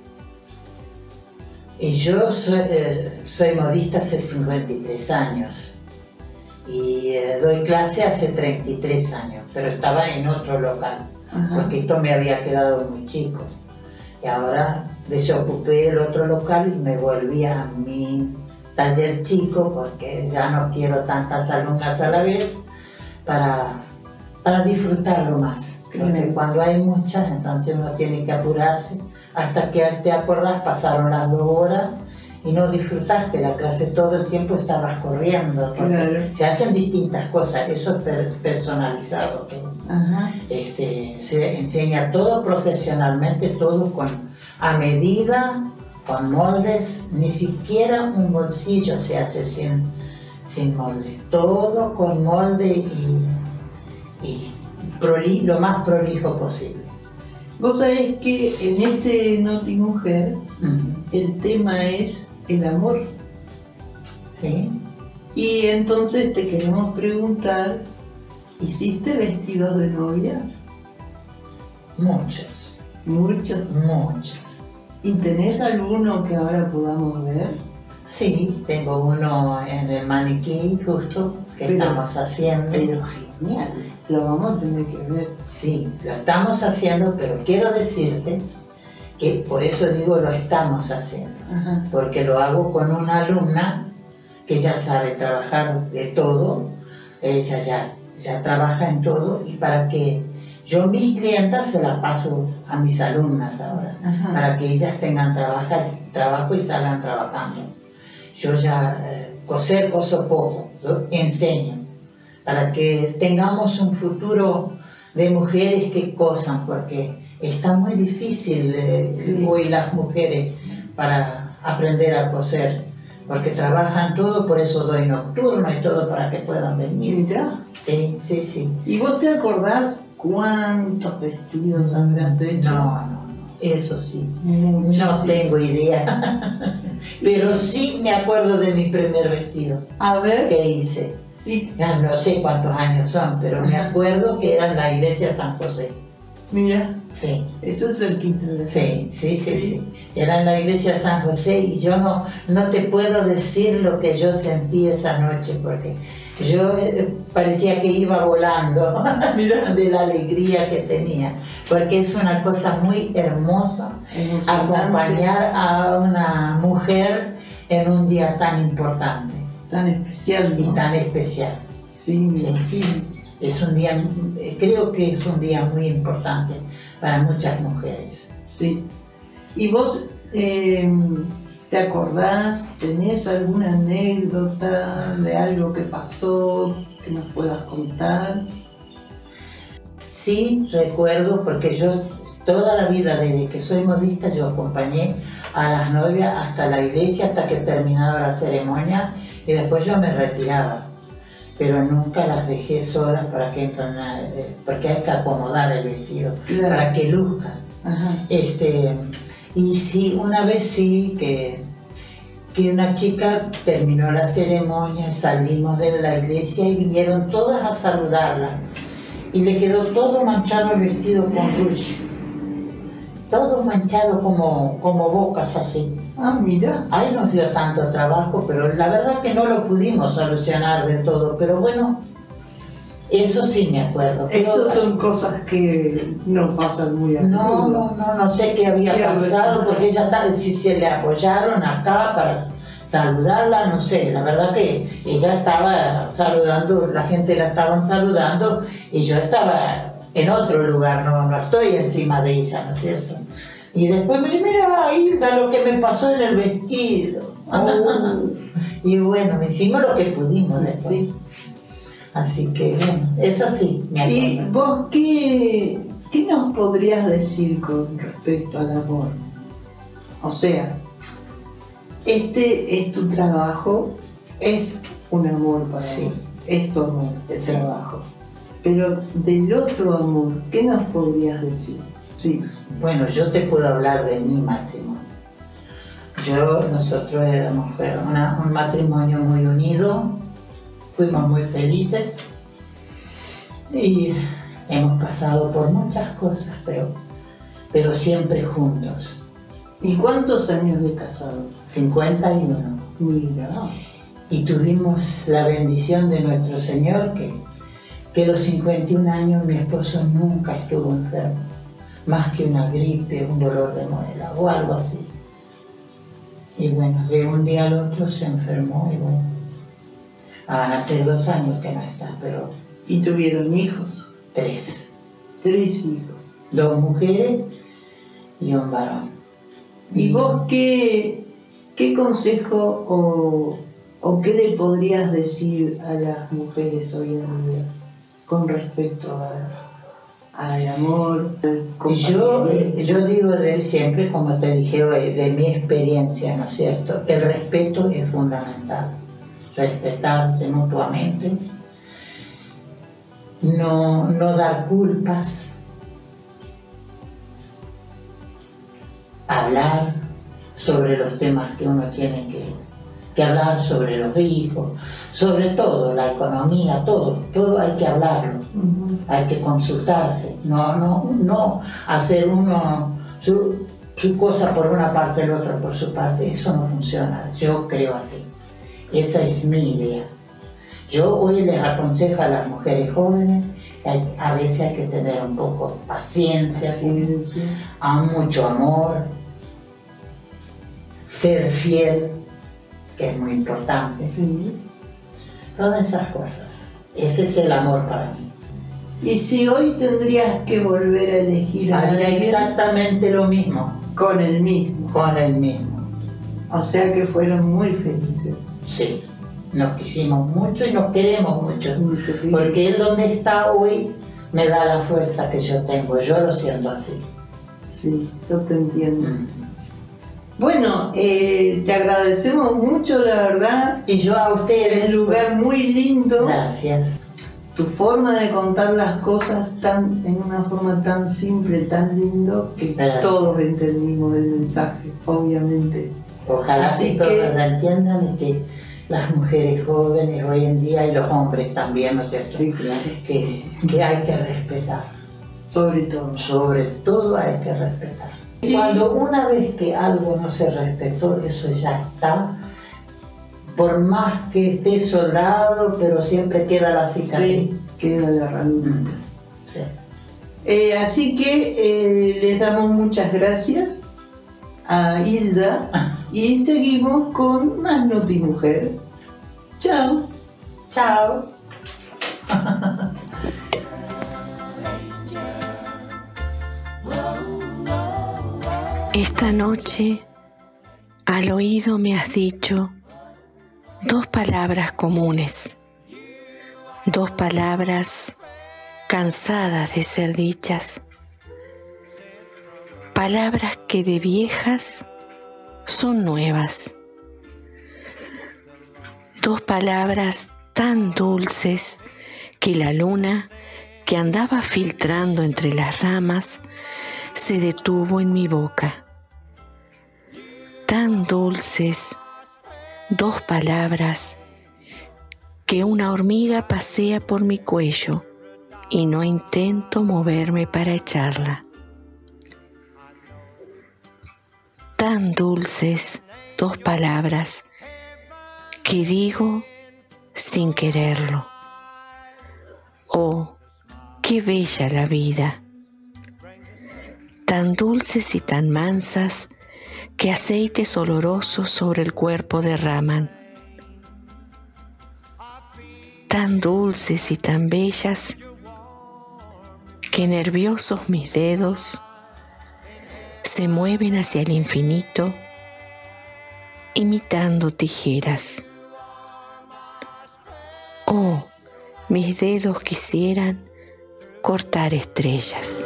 Speaker 18: Y yo soy, eh, soy modista hace cincuenta y tres años y eh, doy clase hace treinta y tres años, pero estaba en otro local,
Speaker 7: Ajá.
Speaker 18: porque esto me había quedado muy chico. Y ahora desocupé el otro local y me volví a mi taller chico, porque ya no quiero tantas alumnas a la vez, para, para disfrutarlo más. Porque
Speaker 7: Claro.
Speaker 18: cuando hay muchas, entonces uno tiene que apurarse. Hasta que te acordás, pasaron las dos horas y no disfrutaste la clase, todo el tiempo estabas corriendo. porque
Speaker 7: Claro.
Speaker 18: Se hacen distintas cosas, eso es per- personalizado. Ajá. Este, se enseña todo profesionalmente, todo con, a medida, con moldes, ni siquiera un bolsillo se hace sin, sin molde, todo con molde y, y proli, lo más prolijo posible.
Speaker 7: Vos sabés que en este Noti Mujer uh-huh. el tema es el amor.
Speaker 18: Sí.
Speaker 7: Y entonces te queremos preguntar, ¿hiciste vestidos de novia?
Speaker 18: Muchos.
Speaker 7: ¿Muchos?
Speaker 18: Muchos.
Speaker 7: ¿Y tenés alguno que ahora podamos ver?
Speaker 18: Sí, tengo uno en el maniquí justo que pero, estamos haciendo.
Speaker 7: Pero genial, lo vamos a tener que ver.
Speaker 18: Sí, lo estamos haciendo, pero quiero decirte que por eso digo lo estamos haciendo. Ajá. Porque lo hago con una alumna que ya sabe trabajar de todo, ella ya, ya trabaja en todo, y para que yo mis clientas se las paso a mis alumnas ahora, ajá, para que ellas tengan trabajo, trabajo y salgan trabajando. Yo ya eh, coser, coso poco, enseño, para que tengamos un futuro de mujeres que cosan, porque está muy difícil eh, sí. hoy las mujeres para aprender a coser. Porque trabajan todo, por eso doy nocturno y todo para que puedan venir.
Speaker 7: ¿Mira?
Speaker 18: Sí, sí, sí.
Speaker 7: ¿Y vos te acordás cuántos vestidos habrás hecho?
Speaker 18: No, no, no, eso sí. Muchísimo. No tengo idea. Pero sí me acuerdo de mi primer vestido.
Speaker 7: A ver.
Speaker 18: ¿Qué hice? ¿Y? Ya no sé cuántos años son, pero me acuerdo que era en la iglesia San José.
Speaker 7: Mira,
Speaker 18: sí.
Speaker 7: Eso es cerquita de
Speaker 18: sí, sí, sí, sí, sí. Era en la iglesia San José y yo no, no te puedo decir lo que yo sentí esa noche porque yo eh, parecía que iba volando Mira. de la alegría que tenía. Porque es una cosa muy hermosa acompañar a una mujer en un día tan importante.
Speaker 7: Tan especial, ¿no?
Speaker 18: Y tan especial.
Speaker 7: Sí, sí.
Speaker 18: sí. Es un día, creo que es un día muy importante para muchas mujeres.
Speaker 7: Sí. ¿Y vos eh, te acordás, tenés alguna anécdota de algo que pasó que nos puedas contar?
Speaker 18: Sí, recuerdo, porque yo toda la vida, desde que soy modista, yo acompañé a las novias hasta la iglesia, hasta que terminaba la ceremonia, y después yo me retiraba. Pero nunca las dejé solas para que entren a, eh, porque hay que acomodar el vestido, claro, para que luzca. Ajá. Este, y sí, una vez sí que, que una chica terminó la ceremonia, salimos de la iglesia y vinieron todas a saludarla. Y le quedó todo manchado el vestido con rouge. Todo manchado como, como bocas así.
Speaker 7: Ah, mira.
Speaker 18: Ahí nos dio tanto trabajo, pero la verdad que no lo pudimos solucionar del todo. Pero bueno, eso sí me acuerdo.
Speaker 7: Esas son cosas que no pasan muy a
Speaker 18: menudo. No, no, no, no sé qué había ¿Qué pasado, porque ella tal, si se le apoyaron acá para saludarla, no sé. La verdad que ella estaba saludando, la gente la estaban saludando y yo estaba en otro lugar, no, no estoy encima de ella, ¿no es cierto? Y después me dice, mira, Hilda, lo que me pasó en el vestido. Oh. Y bueno, hicimos lo que pudimos después. Sí. Así que, bueno, es así, me acuerdo.
Speaker 7: ¿Y vos qué, qué nos podrías decir con respecto al amor? O sea, este es tu trabajo, es un amor para sí. vos, es tu amor, el sí. trabajo. Pero del otro amor, ¿qué nos podrías decir? Sí.
Speaker 18: Bueno, yo te puedo hablar de mi matrimonio. Yo, nosotros éramos una, un matrimonio muy unido, fuimos muy felices y hemos pasado por muchas cosas, pero, pero siempre juntos.
Speaker 7: ¿Y cuántos años de casado?
Speaker 18: cincuenta y uno.
Speaker 7: Mira.
Speaker 18: Y tuvimos la bendición de nuestro Señor que que a los cincuenta y un años mi esposo nunca estuvo enfermo, más que una gripe, un dolor de muela o algo así. Y bueno, de un día al otro se enfermó y bueno, van a ser dos años que no está, pero...
Speaker 7: ¿Y tuvieron hijos?
Speaker 18: Tres.
Speaker 7: Tres hijos.
Speaker 18: Dos mujeres y un varón.
Speaker 7: ¿Y vos qué, qué consejo o, o qué le podrías decir a las mujeres hoy en día con respecto a, al amor.
Speaker 18: Yo, yo digo de él siempre, como te dije hoy, de mi experiencia, ¿no es cierto? El respeto es fundamental. Respetarse mutuamente, no, no dar culpas, hablar sobre los temas que uno tiene que, que hablar, sobre los hijos, sobre todo la economía, todo, todo hay que hablarlo, uh-huh. Hay que consultarse, no, no, no hacer uno su, su cosa por una parte, el otro por su parte, eso no funciona, yo creo así. Esa es mi idea. Yo hoy les aconsejo a las mujeres jóvenes que hay, a veces hay que tener un poco de paciencia, paciencia. A mucho amor, ser fiel, que es muy importante. Sí. Todas esas cosas. Ese es el amor para mí.
Speaker 7: Y si hoy tendrías que volver a elegir a
Speaker 18: haría
Speaker 7: alguien,
Speaker 18: exactamente lo mismo.
Speaker 7: Con el mismo.
Speaker 18: Con el mismo.
Speaker 7: O sea que fueron muy felices.
Speaker 18: Sí, nos quisimos mucho y nos queremos mucho, sí. Porque él donde está hoy me da la fuerza que yo tengo, yo lo siento así.
Speaker 7: Sí, yo te entiendo. Mm. Bueno, eh, te agradecemos mucho, la verdad.
Speaker 18: Y yo a ustedes.
Speaker 7: Un lugar muy lindo.
Speaker 18: Gracias.
Speaker 7: Tu forma de contar las cosas tan, en una forma tan simple, tan lindo, que Gracias. Todos entendimos el mensaje, obviamente.
Speaker 18: Ojalá Así que todos la entiendan y que las mujeres jóvenes hoy en día y los hombres también, ¿no es cierto?
Speaker 7: Sí, claro.
Speaker 18: Que, que hay que respetar.
Speaker 7: Sobre todo.
Speaker 18: Sobre todo hay que respetar. Sí. Cuando una vez que algo no se respetó, eso ya está. Por más que esté soldado, pero siempre queda la cicatriz.
Speaker 7: Sí, queda la ranura.
Speaker 18: Mm. Sí.
Speaker 7: Eh, así que eh, les damos muchas gracias a Hilda y seguimos con más Notimujer. Chao.
Speaker 18: Chao.
Speaker 19: Esta noche al oído me has dicho dos palabras comunes, dos palabras cansadas de ser dichas. Palabras que de viejas son nuevas. Dos palabras tan dulces que la luna, que andaba filtrando entre las ramas, se detuvo en mi boca. Tan dulces, dos palabras que una hormiga pasea por mi cuello y no intento moverme para echarla. Tan dulces, dos palabras que digo sin quererlo. Oh, qué bella la vida. Tan dulces y tan mansas que aceites olorosos sobre el cuerpo derraman. Tan dulces y tan bellas que nerviosos mis dedos se mueven hacia el infinito imitando tijeras. Oh, mis dedos quisieran cortar estrellas.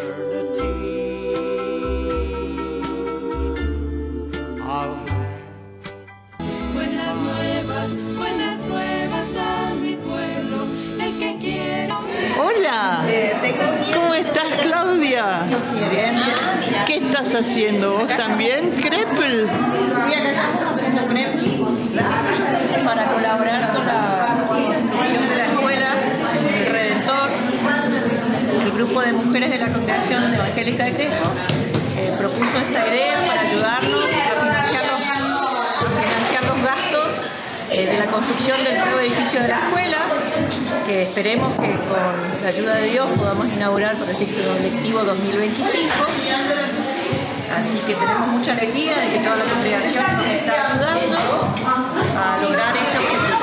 Speaker 20: Buenas nuevas, buenas nuevas a mi pueblo, el que quiera.
Speaker 7: Hola, ¿cómo estás, Claudia?
Speaker 21: Bien.
Speaker 7: ¿Qué estás haciendo? ¿Vos también? ¿Crepel?
Speaker 21: Sí, acá estamos haciendo crepel para colaborar con la institución de la escuela El Redentor. El grupo de mujeres de la Congregación Evangélica de Crespo eh, propuso esta idea para ayudarnos a financiar los, a financiar los gastos eh, de la construcción del nuevo edificio de la escuela, que esperemos que con la ayuda de Dios podamos inaugurar para el ciclo lectivo dos mil veinticinco. Así que tenemos mucha alegría de que toda la congregación nos está ayudando a lograr este objetivo.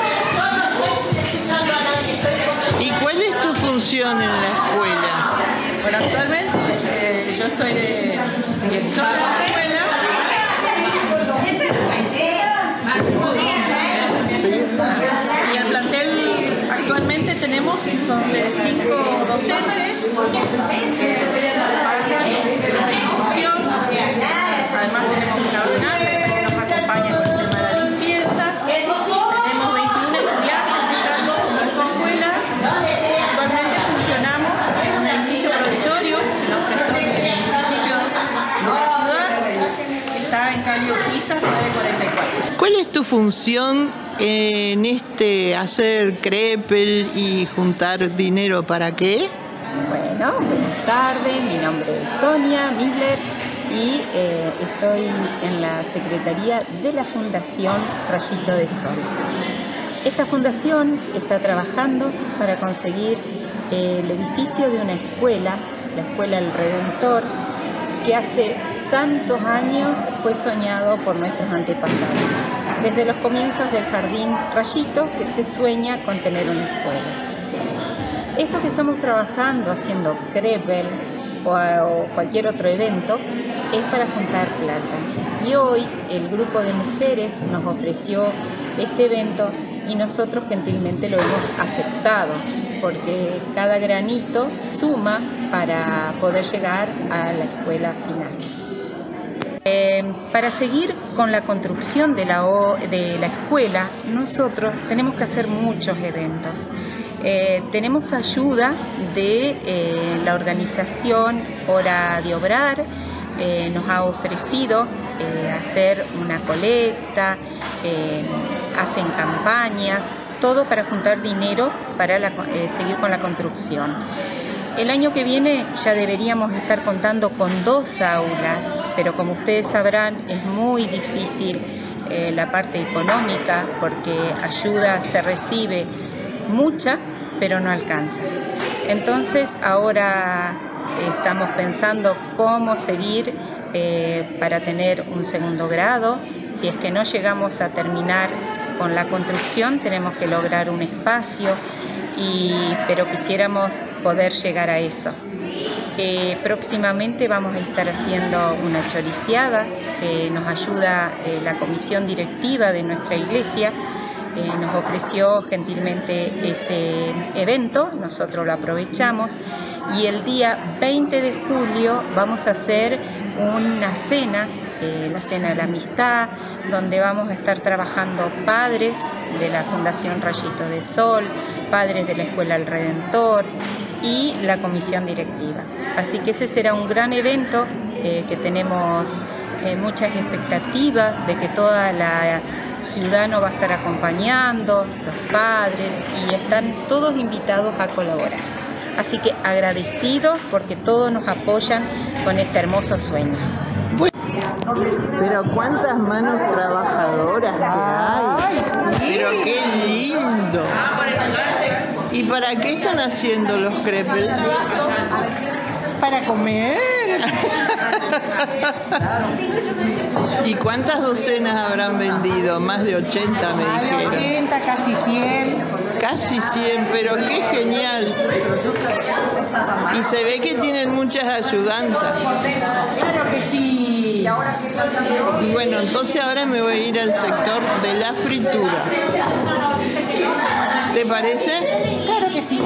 Speaker 7: ¿Y cuál es tu función en la escuela?
Speaker 21: Bueno, actualmente eh, yo estoy de directora de la escuela. Y el plantel actualmente tenemos son de cinco docentes. Eh, Calle Urquiza, nueve cuarenta y cuatro.
Speaker 7: ¿Cuál es tu función en este hacer crepel y juntar dinero para qué?
Speaker 1: Bueno, buenas tardes, mi nombre es Sonia Miller y eh, estoy en la Secretaría de la Fundación Rayito de Sol. Esta fundación está trabajando para conseguir eh, el edificio de una escuela, la Escuela El Redentor, que hace tantos años fue soñado por nuestros antepasados. Desde los comienzos del Jardín Rayito, que se sueña con tener una escuela. Esto que estamos trabajando, haciendo crepel o, o cualquier otro evento, es para juntar plata. Y hoy el grupo de mujeres nos ofreció este evento y nosotros gentilmente lo hemos aceptado, porque cada granito suma para poder llegar a la escuela final. Eh, para seguir con la construcción de la, o, de la escuela, nosotros tenemos que hacer muchos eventos. Eh, tenemos ayuda de eh, la organización Hora de Obrar, eh, nos ha ofrecido eh, hacer una colecta, eh, hacen campañas, todo para juntar dinero para la, eh, seguir con la construcción. El año que viene ya deberíamos estar contando con dos aulas, pero como ustedes sabrán es muy difícil eh, la parte económica porque ayuda se recibe mucha, pero no alcanza. Entonces ahora estamos pensando cómo seguir eh, para tener un segundo grado. Si es que no llegamos a terminar con la construcción, tenemos que lograr un espacio. Y, pero quisiéramos poder llegar a eso. Eh, próximamente vamos a estar haciendo una choriciada que nos ayuda eh, la comisión directiva de nuestra iglesia. Eh, nos ofreció gentilmente ese evento, nosotros lo aprovechamos y el día veinte de julio vamos a hacer una cena, eh, la Cena de la Amistad, donde vamos a estar trabajando padres de la Fundación Rayito de Sol, padres de la Escuela El Redentor y la comisión directiva. Así que ese será un gran evento eh, que tenemos eh, muchas expectativas de que toda la ciudad nos va a estar acompañando, los padres, y están todos invitados a colaborar. Así que agradecidos porque todos nos apoyan con este hermoso sueño.
Speaker 7: Pero cuántas manos trabajadoras que hay. Pero qué lindo. ¿Y para qué están haciendo los crepes?
Speaker 21: Para comer.
Speaker 7: ¿Y cuántas docenas habrán vendido? Más de ochenta me
Speaker 21: Más de
Speaker 7: dijeron.
Speaker 21: ochenta, casi cien.
Speaker 7: Casi cien, pero qué genial. Y se ve que tienen muchas ayudantas.
Speaker 21: Claro que sí.
Speaker 7: Y bueno, entonces ahora me voy a ir al sector de la fritura. ¿Te parece?
Speaker 21: Claro que sí.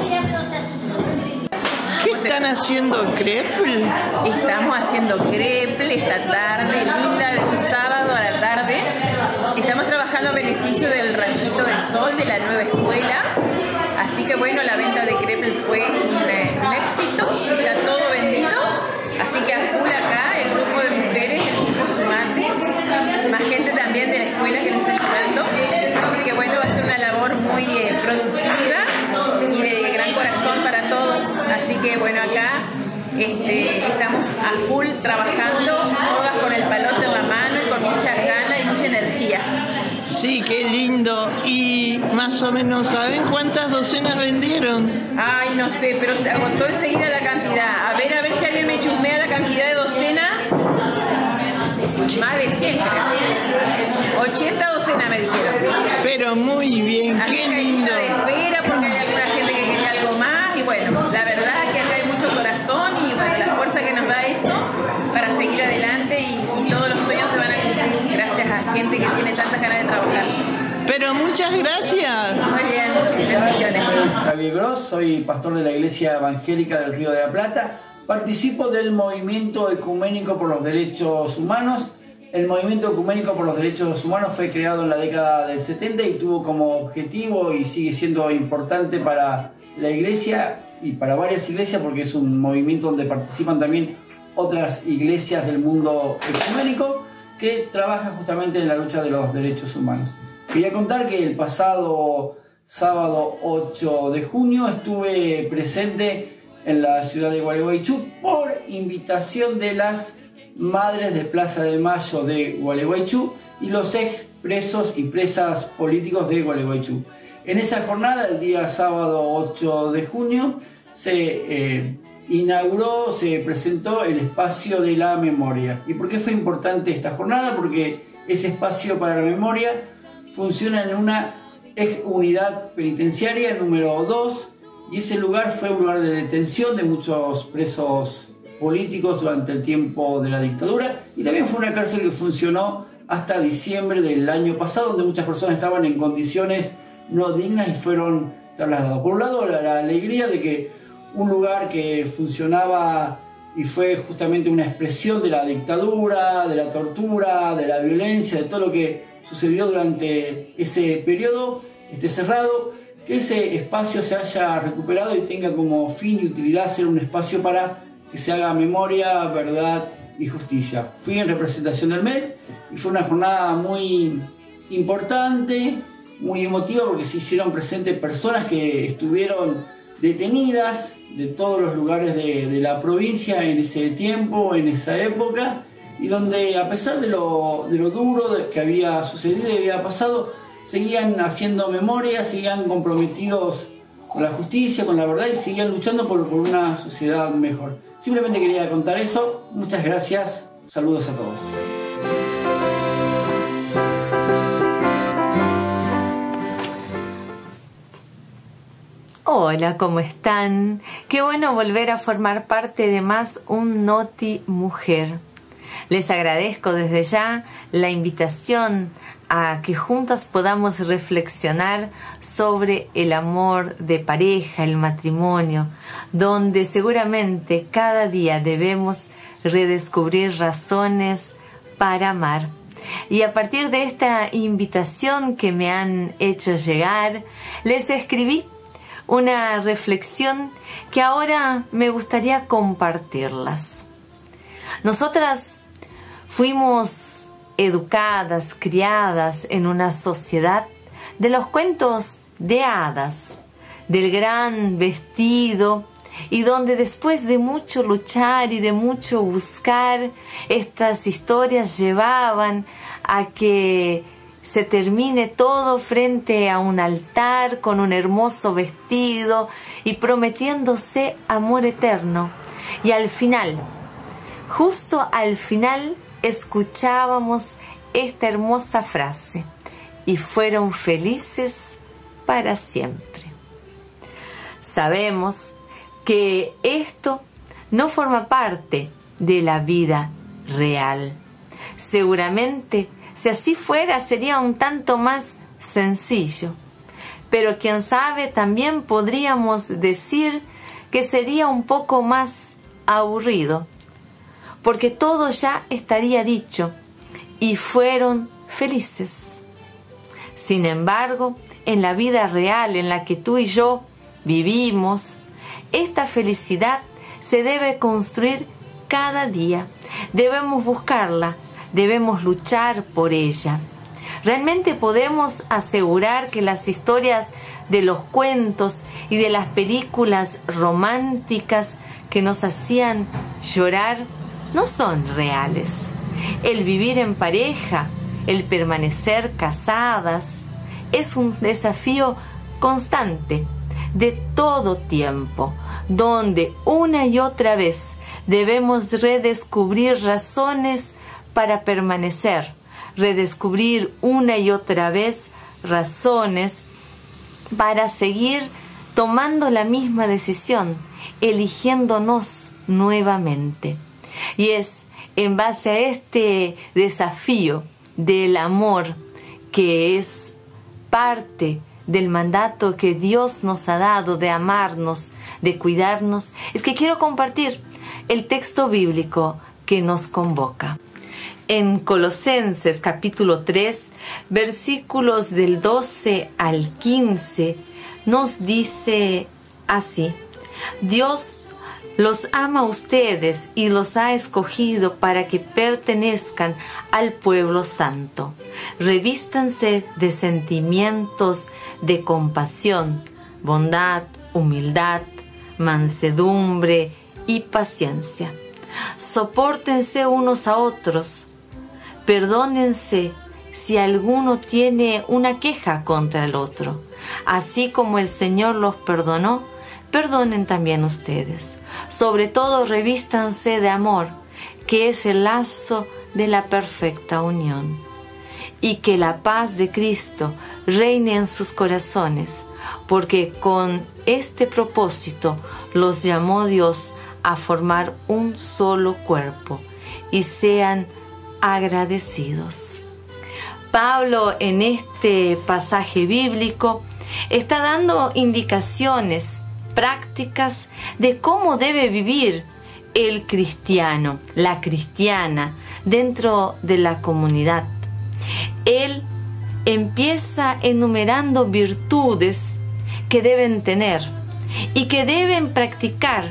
Speaker 7: ¿Qué están haciendo crepes?
Speaker 22: Estamos haciendo crepes esta tarde, linda, un sábado a la tarde. Estamos trabajando a beneficio del Rayito de Sol de la nueva escuela. Así que bueno, la venta de crepes fue un, un éxito, está todo vendido. Así que a full acá, el grupo de mujeres, el grupo Sumate, más gente también de la escuela que nos está ayudando. Así que bueno, va a ser una labor muy eh, productiva y de gran corazón para todos. Así que bueno, acá este, estamos a full trabajando, todas con el palote en la mano y con muchas ganas y mucha energía.
Speaker 7: Sí, qué lindo. Y más o menos, ¿saben cuántas docenas vendieron?
Speaker 22: Ay, no sé, pero se agotó enseguida la cantidad. A ver, a ver si alguien me chusmea la cantidad de docenas. Más de cien, ochenta docenas me dijeron.
Speaker 7: Pero muy bien,
Speaker 22: así
Speaker 7: qué
Speaker 22: que hay
Speaker 7: lindo.
Speaker 22: lista de espera porque hay alguna gente que quería algo más. Y bueno, la verdad es que acá hay mucho corazón y bueno, la fuerza que nos da eso para seguir adelante y, y todos los sueños se van a cumplir gracias a gente que tiene tantas ganas de trabajar.
Speaker 7: Pero muchas gracias.
Speaker 22: Muy bien, bendiciones.
Speaker 23: Soy Javier Gross, soy pastor de la Iglesia Evangélica del Río de la Plata. Participo del Movimiento Ecuménico por los Derechos Humanos. El Movimiento Ecuménico por los Derechos Humanos fue creado en la década del setenta y tuvo como objetivo y sigue siendo importante para la Iglesia y para varias iglesias porque es un movimiento donde participan también otras iglesias del mundo ecuménico, que que trabaja justamente en la lucha de los derechos humanos. Quería contar que el pasado sábado ocho de junio estuve presente en la ciudad de Gualeguaychú por invitación de las madres de Plaza de Mayo de Gualeguaychú y los expresos y presas políticos de Gualeguaychú. En esa jornada, el día sábado ocho de junio, se eh, inauguró, se presentó el espacio de la memoria. ¿Y por qué fue importante esta jornada? Porque ese espacio para la memoria funciona en una unidad penitenciaria número dos, y ese lugar fue un lugar de detención de muchos presos políticos durante el tiempo de la dictadura, y también fue una cárcel que funcionó hasta diciembre del año pasado, donde muchas personas estaban en condiciones no dignas y fueron trasladados. Por un lado, la, la alegría de que un lugar que funcionaba y fue justamente una expresión de la dictadura, de la tortura, de la violencia, de todo lo que sucedió durante ese periodo, esté cerrado, que ese espacio se haya recuperado y tenga como fin y utilidad ser un espacio para que se haga memoria, verdad y justicia. Fui en representación del M E D y fue una jornada muy importante, muy emotiva, porque se hicieron presentes personas que estuvieron detenidas de todos los lugares de, de la provincia en ese tiempo, en esa época, y donde a pesar de lo, de lo duro de que había sucedido y había pasado, seguían haciendo memoria, seguían comprometidos con la justicia, con la verdad, y seguían luchando por, por una sociedad mejor. Simplemente quería contar eso. Muchas gracias. Saludos a todos.
Speaker 2: Hola, ¿cómo están? Qué bueno volver a formar parte de más un Noti Mujer. Les agradezco desde ya la invitación a que juntas podamos reflexionar sobre el amor de pareja, el matrimonio, donde seguramente cada día debemos redescubrir razones para amar. Y a partir de esta invitación que me han hecho llegar, les escribí una reflexión que ahora me gustaría compartirlas. Nosotras fuimos educadas, criadas en una sociedad de los cuentos de hadas, del gran vestido, y donde después de mucho luchar y de mucho buscar, estas historias llevaban a que se termine todo frente a un altar con un hermoso vestido y prometiéndose amor eterno. Y al final, justo al final, escuchábamos esta hermosa frase: y fueron felices para siempre. Sabemos que esto no forma parte de la vida real. Seguramente, si así fuera, sería un tanto más sencillo. Pero quién sabe, también podríamos decir que sería un poco más aburrido, porque todo ya estaría dicho, y fueron felices. Sin embargo, en la vida real en la que tú y yo vivimos, esta felicidad se debe construir cada día. Debemos buscarla, debemos luchar por ella. Realmente podemos asegurar que las historias de los cuentos y de las películas románticas que nos hacían llorar no son reales. El vivir en pareja, el permanecer casadas, es un desafío constante de todo tiempo, donde una y otra vez debemos redescubrir razones para permanecer, redescubrir una y otra vez razones para seguir tomando la misma decisión, eligiéndonos nuevamente. Y es en base a este desafío del amor, que es parte del mandato que Dios nos ha dado de amarnos, de cuidarnos, es que quiero compartir el texto bíblico que nos convoca. En Colosenses capítulo tres, versículos del doce al quince, nos dice así: Dios los ama a ustedes y los ha escogido para que pertenezcan al pueblo santo. Revístanse de sentimientos de compasión, bondad, humildad, mansedumbre y paciencia. Sopórtense unos a otros. Perdónense si alguno tiene una queja contra el otro. Así como el Señor los perdonó, perdonen también ustedes. Sobre todo, revístanse de amor, que es el lazo de la perfecta unión. Y que la paz de Cristo reine en sus corazones, porque con este propósito los llamó Dios a formar un solo cuerpo, y sean agradecidos. Pablo, en este pasaje bíblico, está dando indicaciones prácticas de cómo debe vivir el cristiano, la cristiana, dentro de la comunidad. Él empieza enumerando virtudes que deben tener y que deben practicar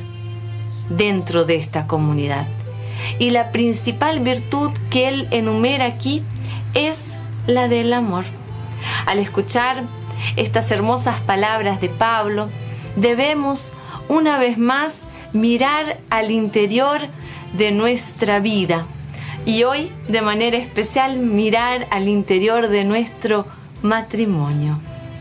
Speaker 2: dentro de esta comunidad. Y la principal virtud que él enumera aquí es la del amor. Al escuchar estas hermosas palabras de Pablo, debemos una vez más mirar al interior de nuestra vida y hoy de manera especial mirar al interior de nuestro matrimonio.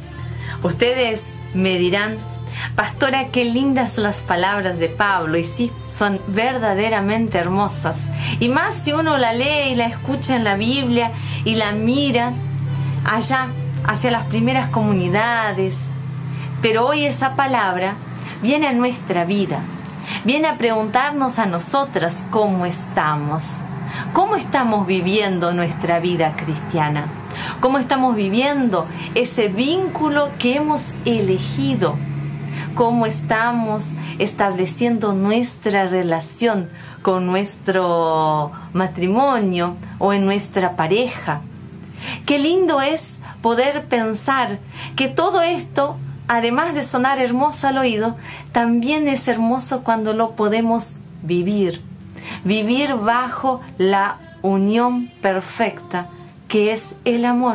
Speaker 2: Ustedes me dirán: pastora, qué lindas las palabras de Pablo, y sí, son verdaderamente hermosas, y más si uno la lee y la escucha en la Biblia y la mira allá hacia las primeras comunidades. Pero hoy esa palabra viene a nuestra vida, viene a preguntarnos a nosotras cómo estamos, cómo estamos viviendo nuestra vida cristiana, cómo estamos viviendo ese vínculo que hemos elegido, cómo estamos estableciendo nuestra relación con nuestro matrimonio o en nuestra pareja. Qué lindo es poder pensar que todo esto, además de sonar hermoso al oído, también es hermoso cuando lo podemos vivir. Vivir bajo la unión perfecta que es el amor.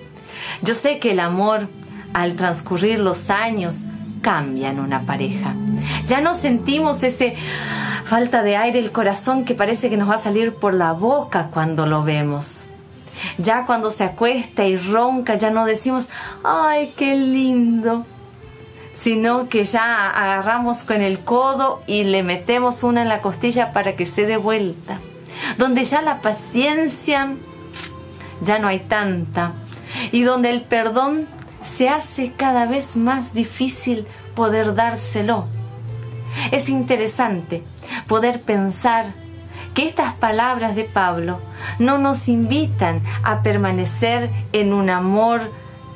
Speaker 2: Yo sé que el amor, al transcurrir los años, cambia en una pareja. Ya no sentimos ese falta de aire, el corazón que parece que nos va a salir por la boca cuando lo vemos. Ya cuando se acuesta y ronca, ya no decimos ¡ay, qué lindo!, sino que ya agarramos con el codo y le metemos una en la costilla para que se dé vuelta. Donde ya la paciencia ya no hay tanta, y donde el perdón se hace cada vez más difícil poder dárselo. Es interesante poder pensar que estas palabras de Pablo no nos invitan a permanecer en un amor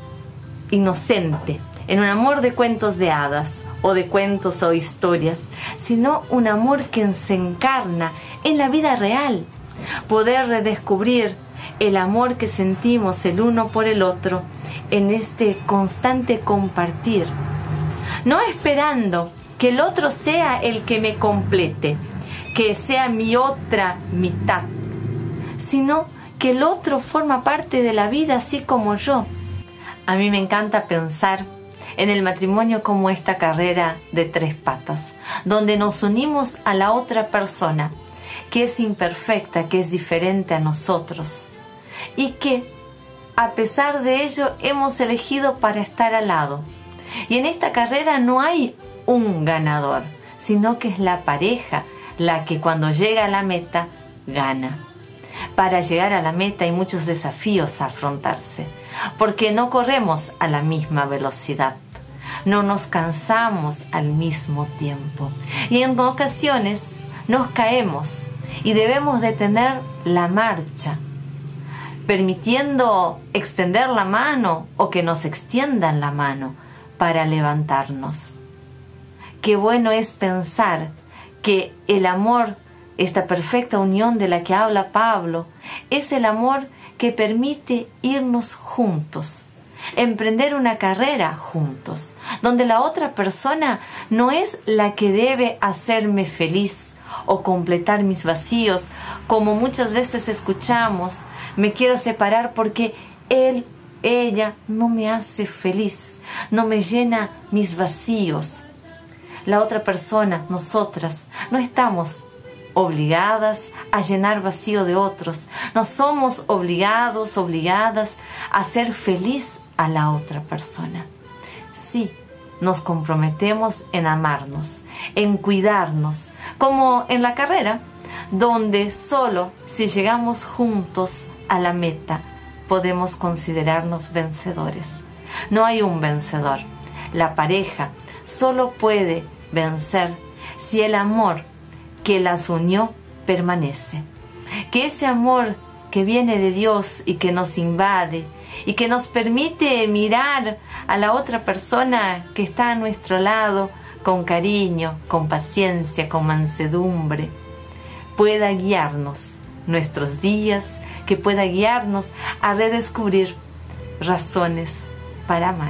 Speaker 2: inocente, en un amor de cuentos de hadas o de cuentos o historias, sino un amor que se encarna en la vida real. Poder redescubrir el amor que sentimos el uno por el otro en este constante compartir, no esperando que el otro sea el que me complete, que sea mi otra mitad, sino que el otro forma parte de la vida así como yo. A mí me encanta pensar en el matrimonio como esta carrera de tres patas, donde nos unimos a la otra persona, que es imperfecta, que es diferente a nosotros, y que a pesar de ello hemos elegido para estar al lado. Y en esta carrera no hay un ganador, sino que es la pareja la que cuando llega a la meta gana. Para llegar a la meta hay muchos desafíos a afrontarse, porque no corremos a la misma velocidad, no nos cansamos al mismo tiempo, y en ocasiones nos caemos y debemos detener la marcha, permitiendo extender la mano o que nos extiendan la mano para levantarnos. Qué bueno es pensar que el amor, esta perfecta unión de la que habla Pablo, es el amor que permite irnos juntos, emprender una carrera juntos, donde la otra persona no es la que debe hacerme feliz o completar mis vacíos, como muchas veces escuchamos, me quiero separar porque él, ella no me hace feliz, no me llena mis vacíos. La otra persona, nosotras, no estamos obligadas a llenar vacío de otros, no somos obligados, obligadas a hacer feliz a la otra persona. Sí, nos comprometemos en amarnos, en cuidarnos, como en la carrera, donde solo si llegamos juntos a la meta podemos considerarnos vencedores. No hay un vencedor. La pareja solo puede vencer si el amor que las unió permanece. Que ese amor que viene de Dios y que nos invade y que nos permite mirar a la otra persona que está a nuestro lado con cariño, con paciencia, con mansedumbre, pueda guiarnos nuestros días, que pueda guiarnos a redescubrir razones para amar.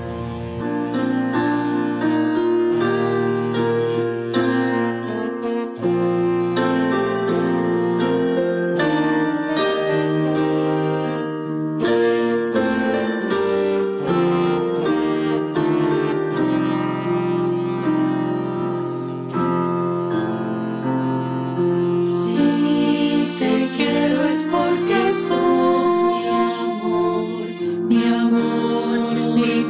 Speaker 20: Si te quiero es porque sos mi amor, mi amor, mi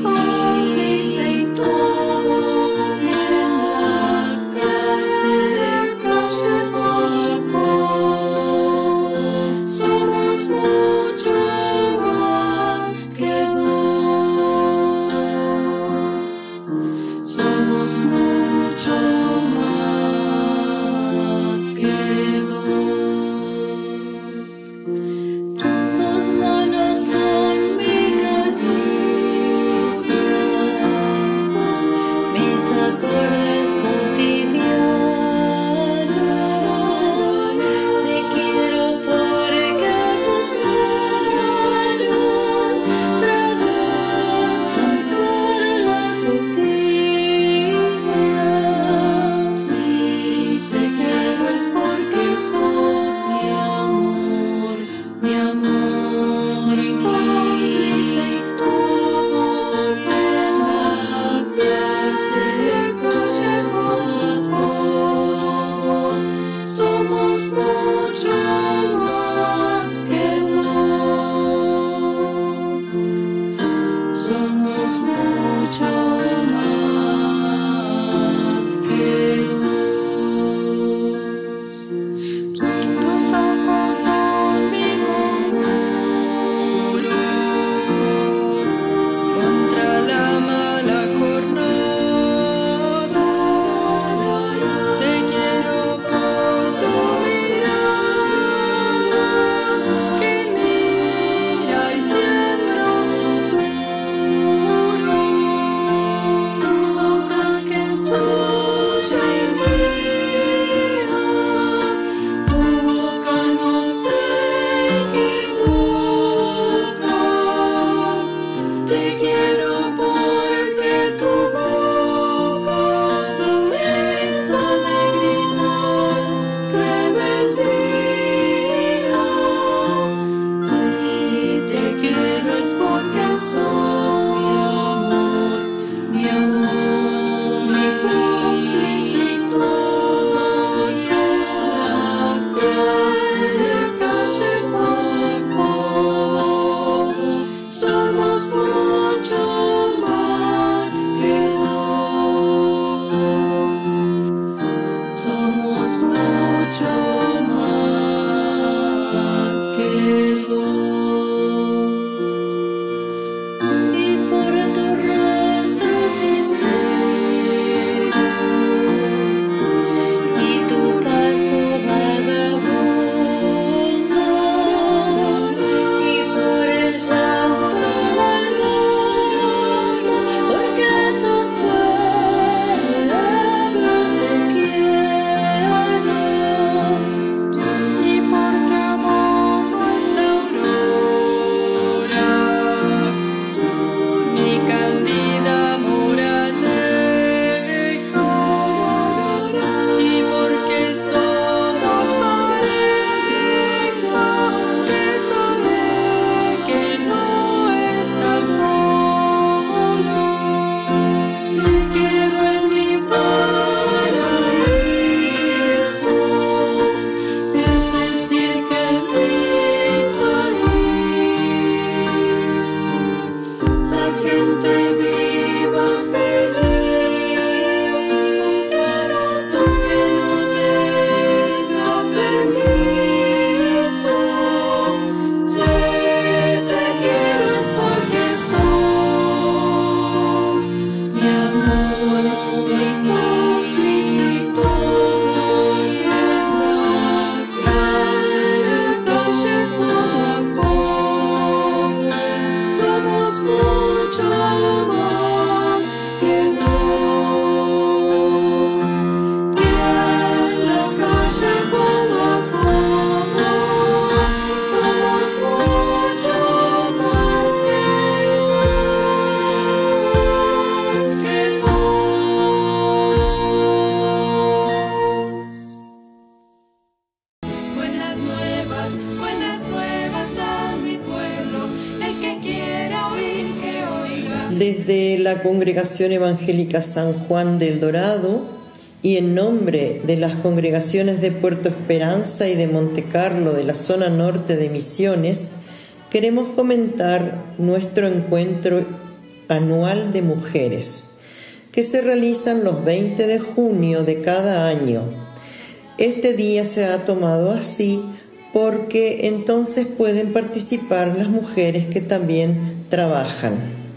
Speaker 5: Desde la Congregación Evangélica San Juan del Dorado y en nombre de las congregaciones de Puerto Esperanza y de Monte Carlo de la zona norte de Misiones, queremos comentar nuestro encuentro anual de mujeres, que se realizan los veinte de junio de cada año. Este día se ha tomado así porque entonces pueden participar las mujeres que también trabajan.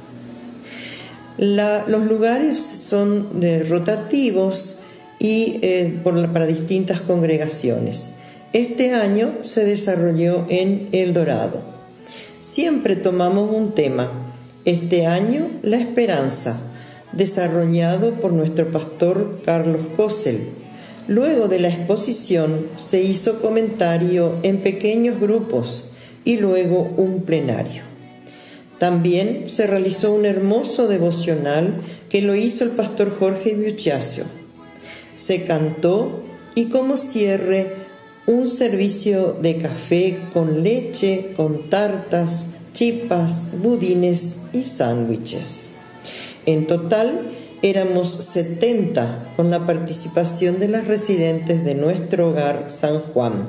Speaker 5: La, los lugares son eh, rotativos y eh, por la, para distintas congregaciones. Este año se desarrolló en El Dorado. Siempre tomamos un tema. Este año, la esperanza, desarrollado por nuestro pastor Carlos Cosel. Luego de la exposición se hizo comentario en pequeños grupos y luego un plenario. También se realizó un hermoso devocional que lo hizo el pastor Jorge Buchacio. Se cantó y como cierre un servicio de café con leche, con tartas, chipas, budines y sándwiches. En total éramos setenta con la participación de las residentes de nuestro hogar San Juan.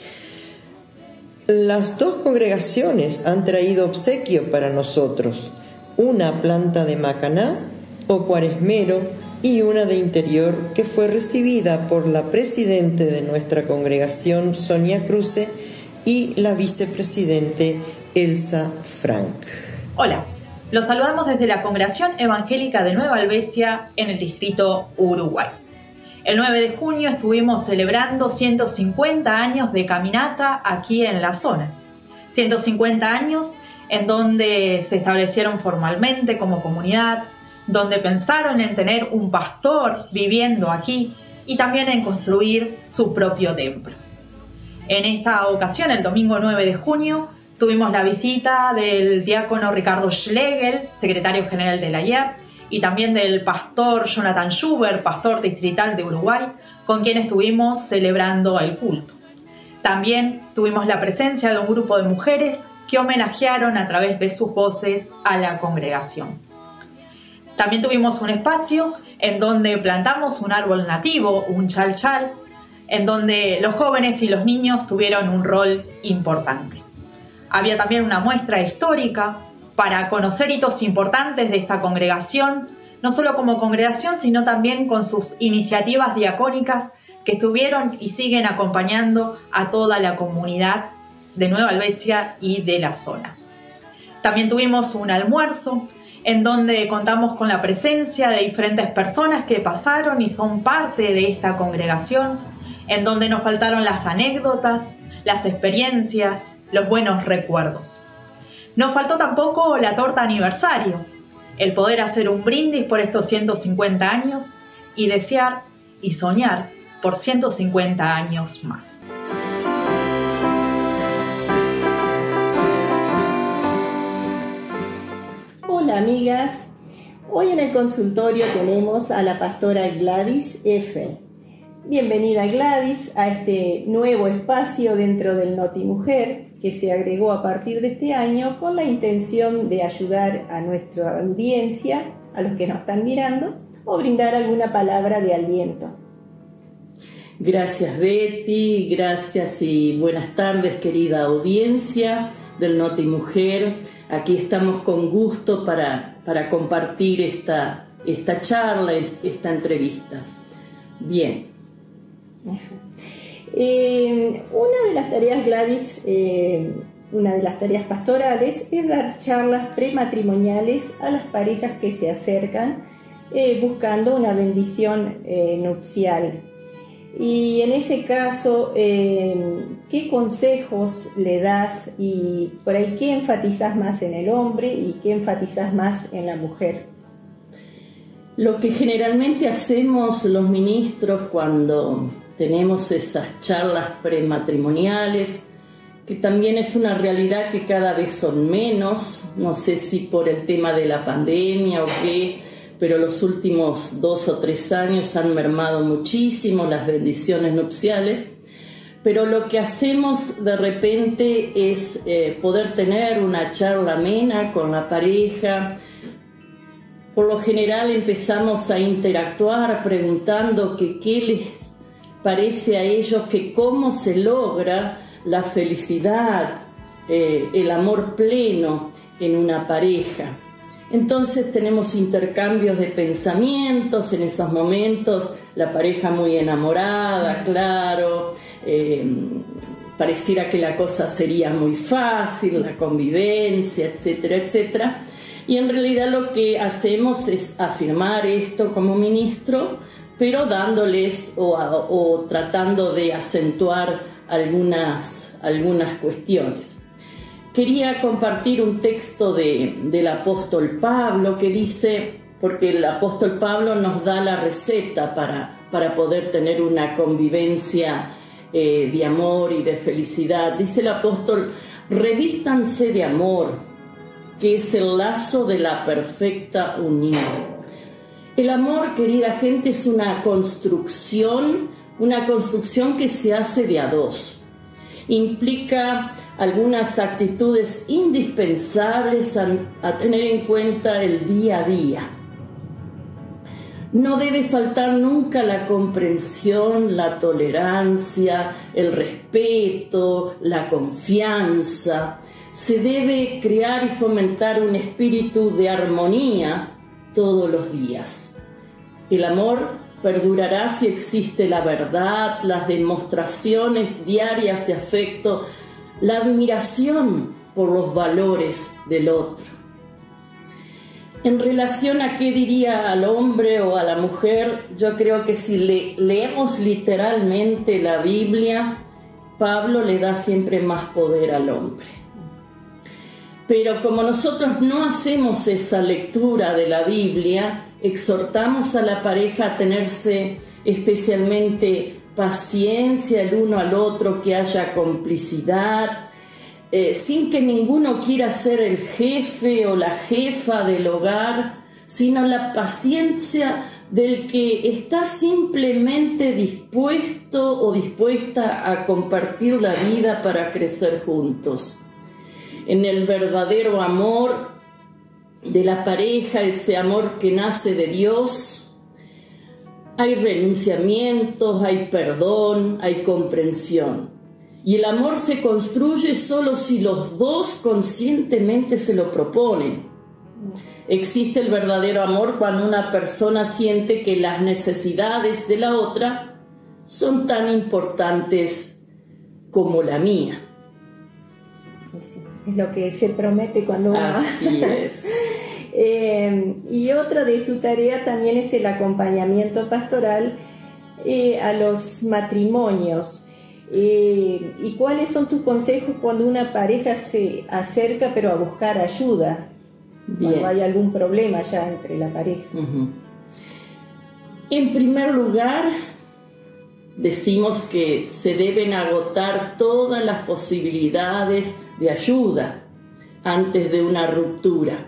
Speaker 5: Las dos congregaciones han traído obsequio para nosotros, una planta de macaná o cuaresmero y una de interior que fue recibida por la presidente de nuestra congregación, Sonia Cruce, y la vicepresidente, Elsa Frank.
Speaker 6: Hola, los saludamos desde la Congregación Evangélica de Nueva Albesia en el distrito Uruguay. El nueve de junio estuvimos celebrando ciento cincuenta años de caminata aquí en la zona. ciento cincuenta años en donde se establecieron formalmente como comunidad, donde pensaron en tener un pastor viviendo aquí y también en construir su propio templo. En esa ocasión, el domingo nueve de junio, tuvimos la visita del diácono Ricardo Schlegel, secretario general de la I E R, y también del pastor Jonathan Schubert, pastor distrital de Uruguay, con quien estuvimos celebrando el culto. También tuvimos la presencia de un grupo de mujeres que homenajearon a través de sus voces a la congregación. También tuvimos un espacio en donde plantamos un árbol nativo, un chalchal, en donde los jóvenes y los niños tuvieron un rol importante. Había también una muestra histórica para conocer hitos importantes de esta congregación, no solo como congregación, sino también con sus iniciativas diacónicas que estuvieron y siguen acompañando a toda la comunidad de Nueva Albesia y de la zona. También tuvimos un almuerzo en donde contamos con la presencia de diferentes personas que pasaron y son parte de esta congregación, en donde nos faltaron las anécdotas, las experiencias, los buenos recuerdos. Nos faltó tampoco la torta aniversario, el poder hacer un brindis por estos ciento cincuenta años y desear y soñar por ciento cincuenta años más.
Speaker 14: Hola amigas, hoy en el consultorio tenemos a la pastora Gladys F. Bienvenida Gladys a este nuevo espacio dentro del Noti Mujer que se agregó a partir de este año con la intención de ayudar a nuestra audiencia, a los que nos están mirando, o brindar alguna palabra de aliento.
Speaker 8: Gracias Betty, gracias y buenas tardes querida audiencia del Noti Mujer. Aquí estamos con gusto para, para compartir esta, esta charla, esta entrevista. Bien.
Speaker 14: Eh, una de las tareas, Gladys, eh, una de las tareas pastorales es dar charlas prematrimoniales a las parejas que se acercan eh, buscando una bendición eh, nupcial. Y en ese caso, eh, ¿qué consejos le das y por ahí qué enfatizas más en el hombre y qué enfatizas más en la mujer?
Speaker 8: Lo que generalmente hacemos los ministros cuando tenemos esas charlas prematrimoniales, que también es una realidad que cada vez son menos, no sé si por el tema de la pandemia o qué, pero los últimos dos o tres años han mermado muchísimo las bendiciones nupciales, pero lo que hacemos de repente es eh, poder tener una charla amena con la pareja, por lo general empezamos a interactuar preguntando que qué les parece a ellos, que cómo se logra la felicidad, eh, el amor pleno en una pareja. Entonces tenemos intercambios de pensamientos en esos momentos, la pareja muy enamorada, claro, eh, pareciera que la cosa sería muy fácil, la convivencia, etcétera, etcétera. Y en realidad lo que hacemos es afirmar esto como ministro, pero dándoles o, o tratando de acentuar algunas, algunas cuestiones. Quería compartir un texto de, del apóstol Pablo que dice, porque el apóstol Pablo nos da la receta para, para poder tener una convivencia eh, de amor y de felicidad. Dice el apóstol: revístanse de amor, que es el lazo de la perfecta unión. El amor, querida gente, es una construcción, una construcción que se hace de a dos. Implica algunas actitudes indispensables a, a tener en cuenta el día a día. No debe faltar nunca la comprensión, la tolerancia, el respeto, la confianza. Se debe crear y fomentar un espíritu de armonía todos los días. El amor perdurará si existe la verdad, las demostraciones diarias de afecto, la admiración por los valores del otro. En relación a qué diría al hombre o a la mujer, yo creo que si le, leemos literalmente la Biblia, Pablo le da siempre más poder al hombre. Pero como nosotros no hacemos esa lectura de la Biblia, exhortamos a la pareja a tenerse especialmente paciencia el uno al otro, que haya complicidad, eh, sin que ninguno quiera ser el jefe o la jefa del hogar, sino la paciencia del que está simplemente dispuesto o dispuesta a compartir la vida para crecer juntos. En el verdadero amor de la pareja, ese amor que nace de Dios, hay renunciamientos, hay perdón, hay comprensión. Y el amor se construye solo si los dos conscientemente se lo proponen. Existe el verdadero amor cuando una persona siente que las necesidades de la otra son tan importantes como la mía.
Speaker 14: Es lo que se promete cuando uno...
Speaker 8: Así es.
Speaker 14: eh, y otra de tu tarea también es el acompañamiento pastoral eh, a los matrimonios. Eh, ¿Y cuáles son tus consejos cuando una pareja se acerca pero a buscar ayuda? Bien. Cuando hay algún problema ya entre la pareja.
Speaker 8: Uh-huh. En primer lugar, decimos que se deben agotar todas las posibilidades de ayuda antes de una ruptura.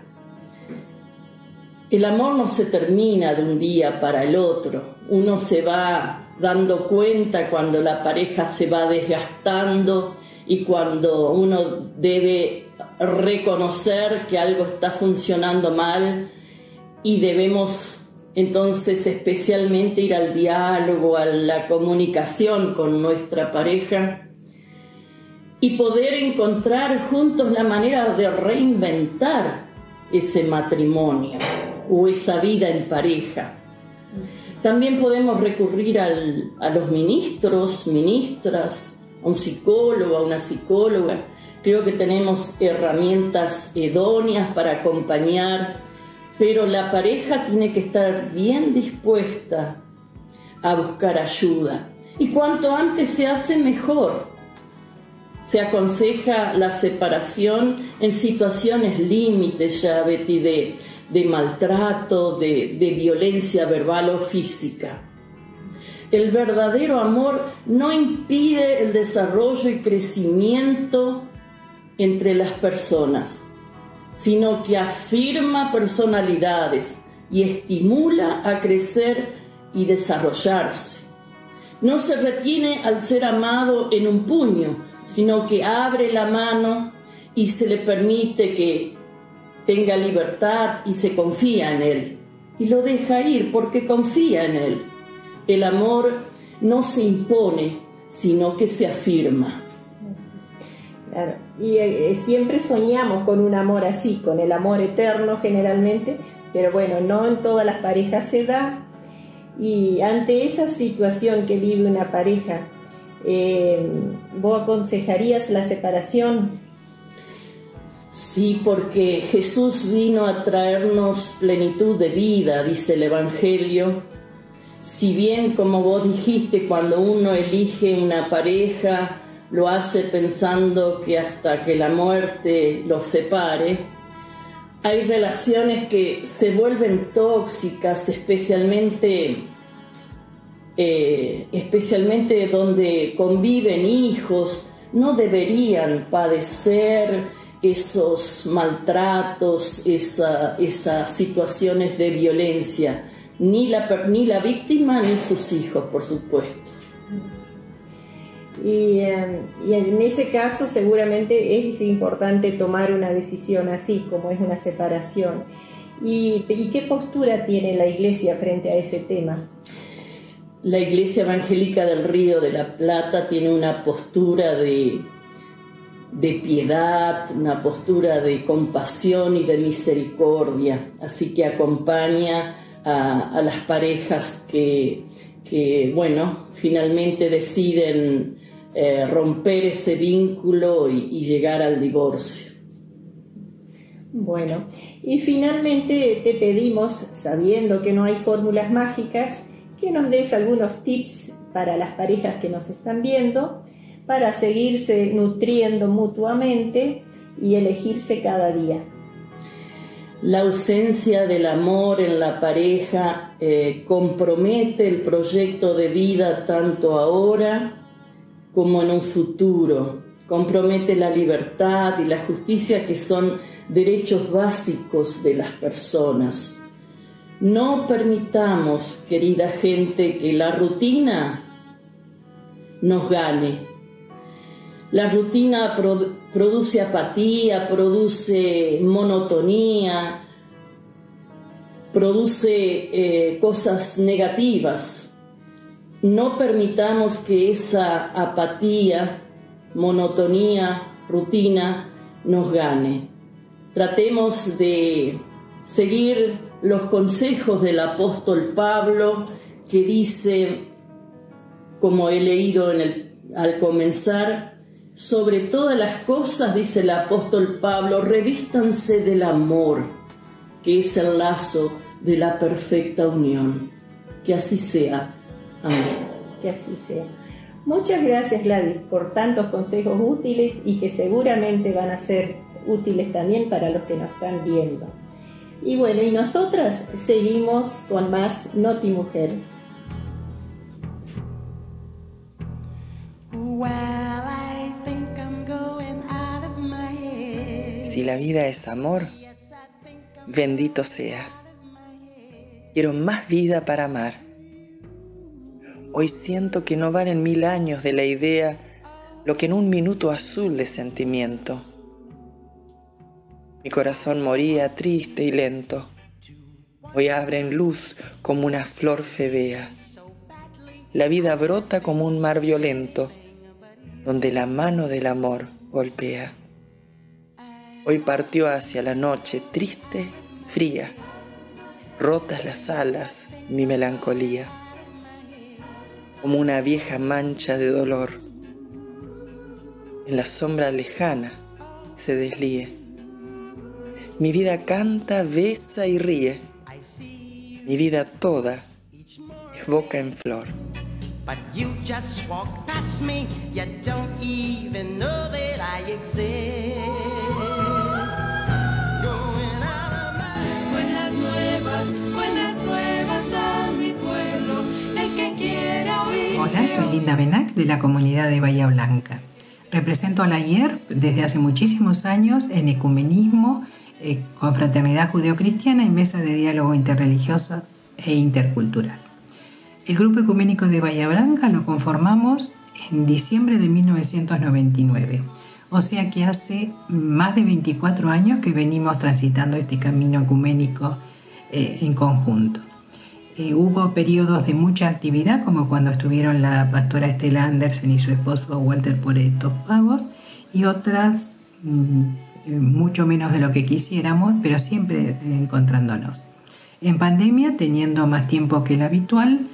Speaker 8: El amor no se termina de un día para el otro. Uno se va dando cuenta cuando la pareja se va desgastando y cuando uno debe reconocer que algo está funcionando mal, y debemos entonces especialmente ir al diálogo, a la comunicación con nuestra pareja y poder encontrar juntos la manera de reinventar ese matrimonio o esa vida en pareja. También podemos recurrir al, a los ministros, ministras, a un psicólogo, a una psicóloga. Creo que tenemos herramientas idóneas para acompañar, pero la pareja tiene que estar bien dispuesta a buscar ayuda. Y cuanto antes se hace, mejor. Se aconseja la separación en situaciones límites, ya Betty, de, de maltrato, de, de violencia verbal o física. El verdadero amor no impide el desarrollo y crecimiento entre las personas, sino que afirma personalidades y estimula a crecer y desarrollarse. No se retiene al ser amado en un puño, sino que abre la mano y se le permite que tenga libertad y se confía en él. y lo deja ir porque confía en él. El amor no se impone, sino que se afirma.
Speaker 14: Claro, y eh, siempre soñamos con un amor así, con el amor eterno generalmente, pero bueno, no en todas las parejas se da. Y ante esa situación que vive una pareja, eh, ¿vos aconsejarías la separación?
Speaker 8: Sí, porque Jesús vino a traernos plenitud de vida, dice el Evangelio. Si bien, como vos dijiste, cuando uno elige una pareja, lo hace pensando que hasta que la muerte los separe, hay relaciones que se vuelven tóxicas, especialmente, eh, especialmente donde conviven hijos, no deberían padecer esos maltratos, esa, esas situaciones de violencia, ni la, ni la víctima ni sus hijos, por supuesto.
Speaker 14: Y, eh, y en ese caso seguramente es importante tomar una decisión así, como es una separación. ¿Y, y qué postura tiene la Iglesia frente a ese tema?
Speaker 8: La Iglesia Evangélica del Río de la Plata tiene una postura de, de piedad, una postura de compasión y de misericordia, así que acompaña a, a las parejas que, que, bueno, finalmente deciden eh, romper ese vínculo y, y llegar al divorcio.
Speaker 14: Bueno, y finalmente te pedimos, sabiendo que no hay fórmulas mágicas, que nos des algunos tips para las parejas que nos están viendo, para seguirse nutriendo mutuamente y elegirse cada día.
Speaker 8: La ausencia del amor en la pareja eh, compromete el proyecto de vida tanto ahora como en un futuro. Compromete la libertad y la justicia, que son derechos básicos de las personas. No permitamos, querida gente, que la rutina nos gane. La rutina produ- produce apatía, produce monotonía, produce eh, cosas negativas. No permitamos que esa apatía, monotonía, rutina nos gane. Tratemos de seguir los consejos del apóstol Pablo, que dice, como he leído en el, al comenzar, sobre todas las cosas, dice el apóstol Pablo, revístanse del amor, que es el lazo de la perfecta unión. Que así sea. Amén.
Speaker 14: Que así sea. Muchas gracias, Gladys, por tantos consejos útiles y que seguramente van a ser útiles también para los que nos están viendo. Y bueno, y nosotras seguimos con más Noti Mujer.
Speaker 3: Si la vida es amor, bendito sea. Quiero más vida para amar. Hoy siento que no valen mil años de la idea lo que en un minuto azul de sentimiento. Mi corazón moría triste y lento. Hoy abre en luz como una flor febea. La vida brota como un mar violento, donde la mano del amor golpea. Hoy partió hacia la noche triste, fría, rotas las alas, mi melancolía, como una vieja mancha de dolor. En la sombra lejana se deslíe. Mi vida canta, besa y ríe. Mi vida toda es boca en flor.
Speaker 9: But you just walk past me, you don't even know that I exist. Going out of my...
Speaker 20: Buenas nuevas, buenas nuevas a mi pueblo, el que quiera oír.
Speaker 10: Hola, soy Linda Benac de la comunidad de Bahía Blanca. Represento a la I E R P desde hace muchísimos años en ecumenismo, eh, confraternidad judeo-cristiana y mesa de diálogo interreligioso e intercultural. El Grupo Ecuménico de Bahía Blanca lo conformamos en diciembre de mil novecientos noventa y nueve, o sea que hace más de veinticuatro años que venimos transitando este camino ecuménico eh, en conjunto. Eh, hubo periodos de mucha actividad, como cuando estuvieron la pastora Estela Andersen y su esposo Walter por estos pagos, y otras mmm, mucho menos de lo que quisiéramos, pero siempre encontrándonos. En pandemia, teniendo más tiempo que el habitual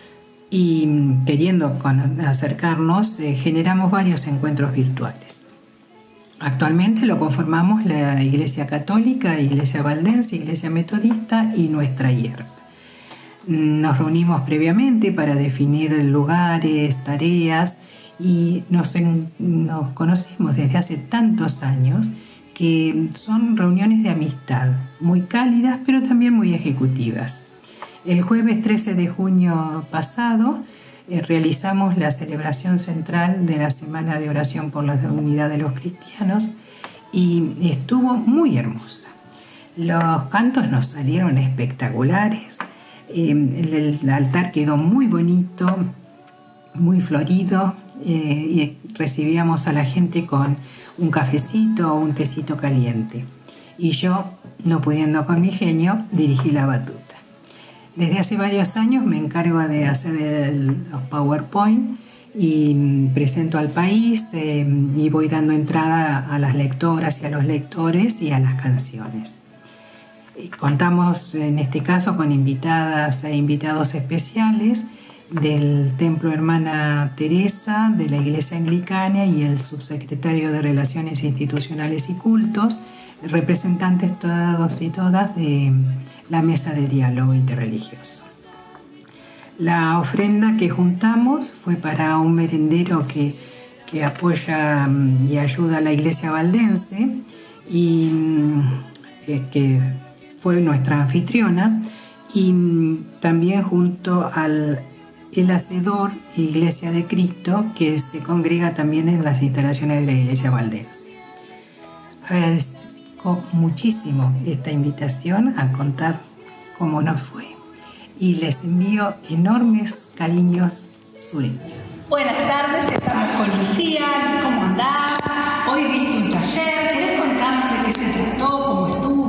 Speaker 10: y queriendo acercarnos, eh, generamos varios encuentros virtuales. Actualmente lo conformamos la Iglesia Católica, Iglesia Valdense, Iglesia Metodista y nuestra I E R P. Nos reunimos previamente para definir lugares, tareas y nos, en, nos conocemos desde hace tantos años que son reuniones de amistad, muy cálidas pero también muy ejecutivas. El jueves trece de junio pasado eh, realizamos la celebración central de la Semana de Oración por la Unidad de los Cristianos y estuvo muy hermosa. Los cantos nos salieron espectaculares. El, el altar quedó muy bonito, muy florido, eh, y recibíamos a la gente con un cafecito o un tecito caliente. Y yo, no pudiendo con mi genio, dirigí la batuta. Desde hace varios años me encargo de hacer el, los PowerPoint y presento al país eh, y voy dando entrada a las lectoras y a los lectores y a las canciones. Contamos en este caso con invitadas e invitados especiales del Templo Hermana Teresa, de la Iglesia Anglicana y el subsecretario de Relaciones Institucionales y Cultos, representantes todos y todas de la Mesa de Diálogo Interreligioso. La ofrenda que juntamos fue para un merendero que, que apoya y ayuda a la Iglesia Valdense y eh, que fue nuestra anfitriona, y también junto al El Hacedor, Iglesia de Cristo, que se congrega también en las instalaciones de la Iglesia Valdense. Agradezco muchísimo esta invitación a contar cómo nos fue y les envío enormes cariños sureños.
Speaker 11: Buenas tardes, estamos con Lucía. ¿Cómo andás? Hoy diste un taller. ¿Querés contarnos de qué se trató, cómo estuvo?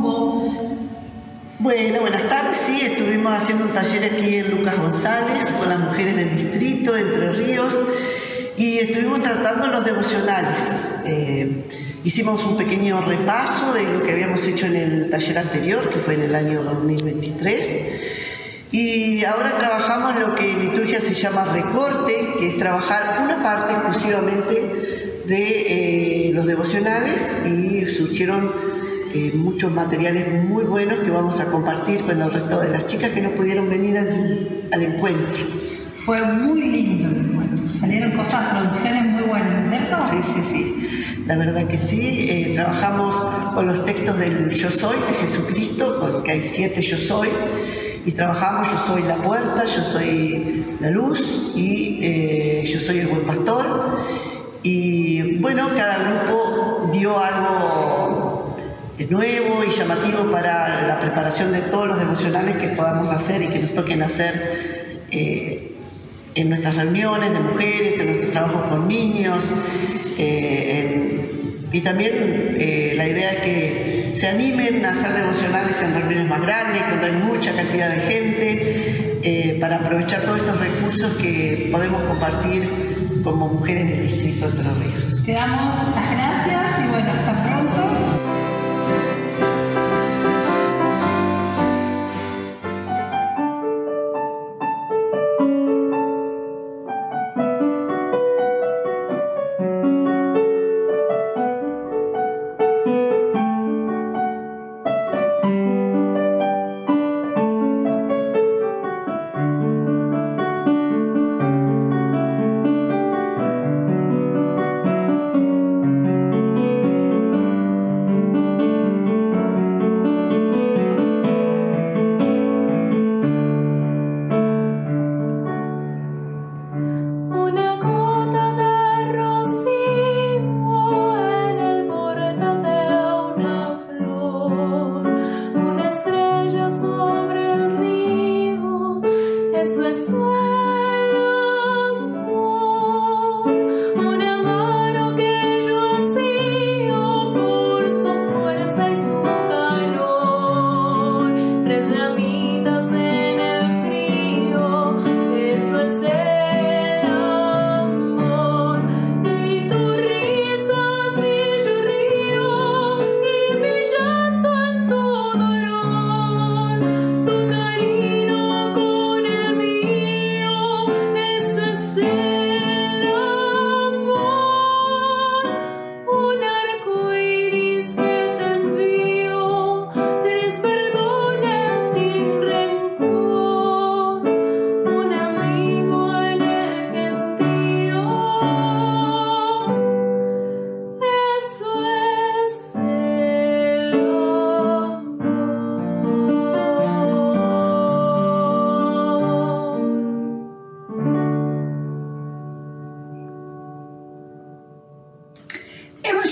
Speaker 7: Bueno, buenas tardes. Sí, estuvimos haciendo un taller aquí en Lucas González con las mujeres del distrito de Entre Ríos y estuvimos tratando los devocionales. Eh, hicimos un pequeño repaso de lo que habíamos hecho en el taller anterior, que fue en el año dos mil veintitrés. Y ahora trabajamos lo que en liturgia se llama recorte, que es trabajar una parte exclusivamente de eh, los devocionales, y surgieron eh, muchos materiales muy buenos que vamos a compartir con el resto de las chicas que no pudieron venir al, al encuentro.
Speaker 11: Fue muy lindo el encuentro, salieron cosas, producciones muy buenas, ¿no es cierto?
Speaker 7: Sí, sí, sí, la verdad que sí. Eh, trabajamos con los textos del Yo Soy de Jesucristo, porque hay siete Yo Soy. Y trabajamos Yo Soy la puerta, Yo Soy la luz y eh, Yo Soy el buen pastor. Y bueno, cada grupo dio algo nuevo y llamativo para la preparación de todos los devocionales que podamos hacer y que nos toquen hacer eh, en nuestras reuniones de mujeres, en nuestros trabajos con niños. Eh, en, y también eh, la idea es que se animen a hacer devocionales en reuniones más grandes, cuando hay mucha cantidad de gente, eh, para aprovechar todos estos recursos que podemos compartir como mujeres del distrito de Entre Ríos.
Speaker 11: Te damos las gracias y bueno, hasta pronto.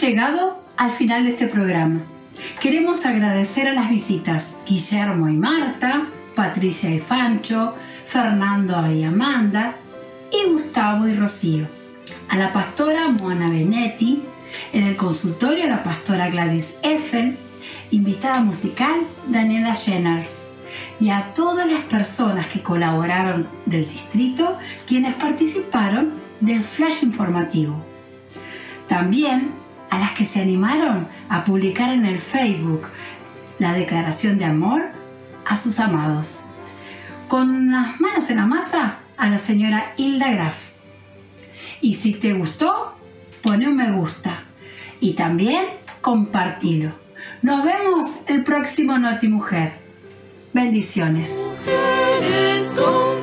Speaker 11: llegado al final de este programa. Queremos agradecer a las visitas Guillermo y Marta, Patricia y Fancho, Fernando y Amanda, y Gustavo y Rocío. A la pastora Moana Benetti, en el consultorio a la pastora Gladys Eiffel, invitada musical Daniela Jenners, y a todas las personas que colaboraron del distrito, quienes participaron del flash informativo. También a las que se animaron a publicar en el Facebook la declaración de amor a sus amados. Con las manos en la masa, a la señora Hilda Graf. Y si te gustó, pone un me gusta y también compartilo. Nos vemos el próximo Noti Mujer. Bendiciones.
Speaker 20: Mujeres con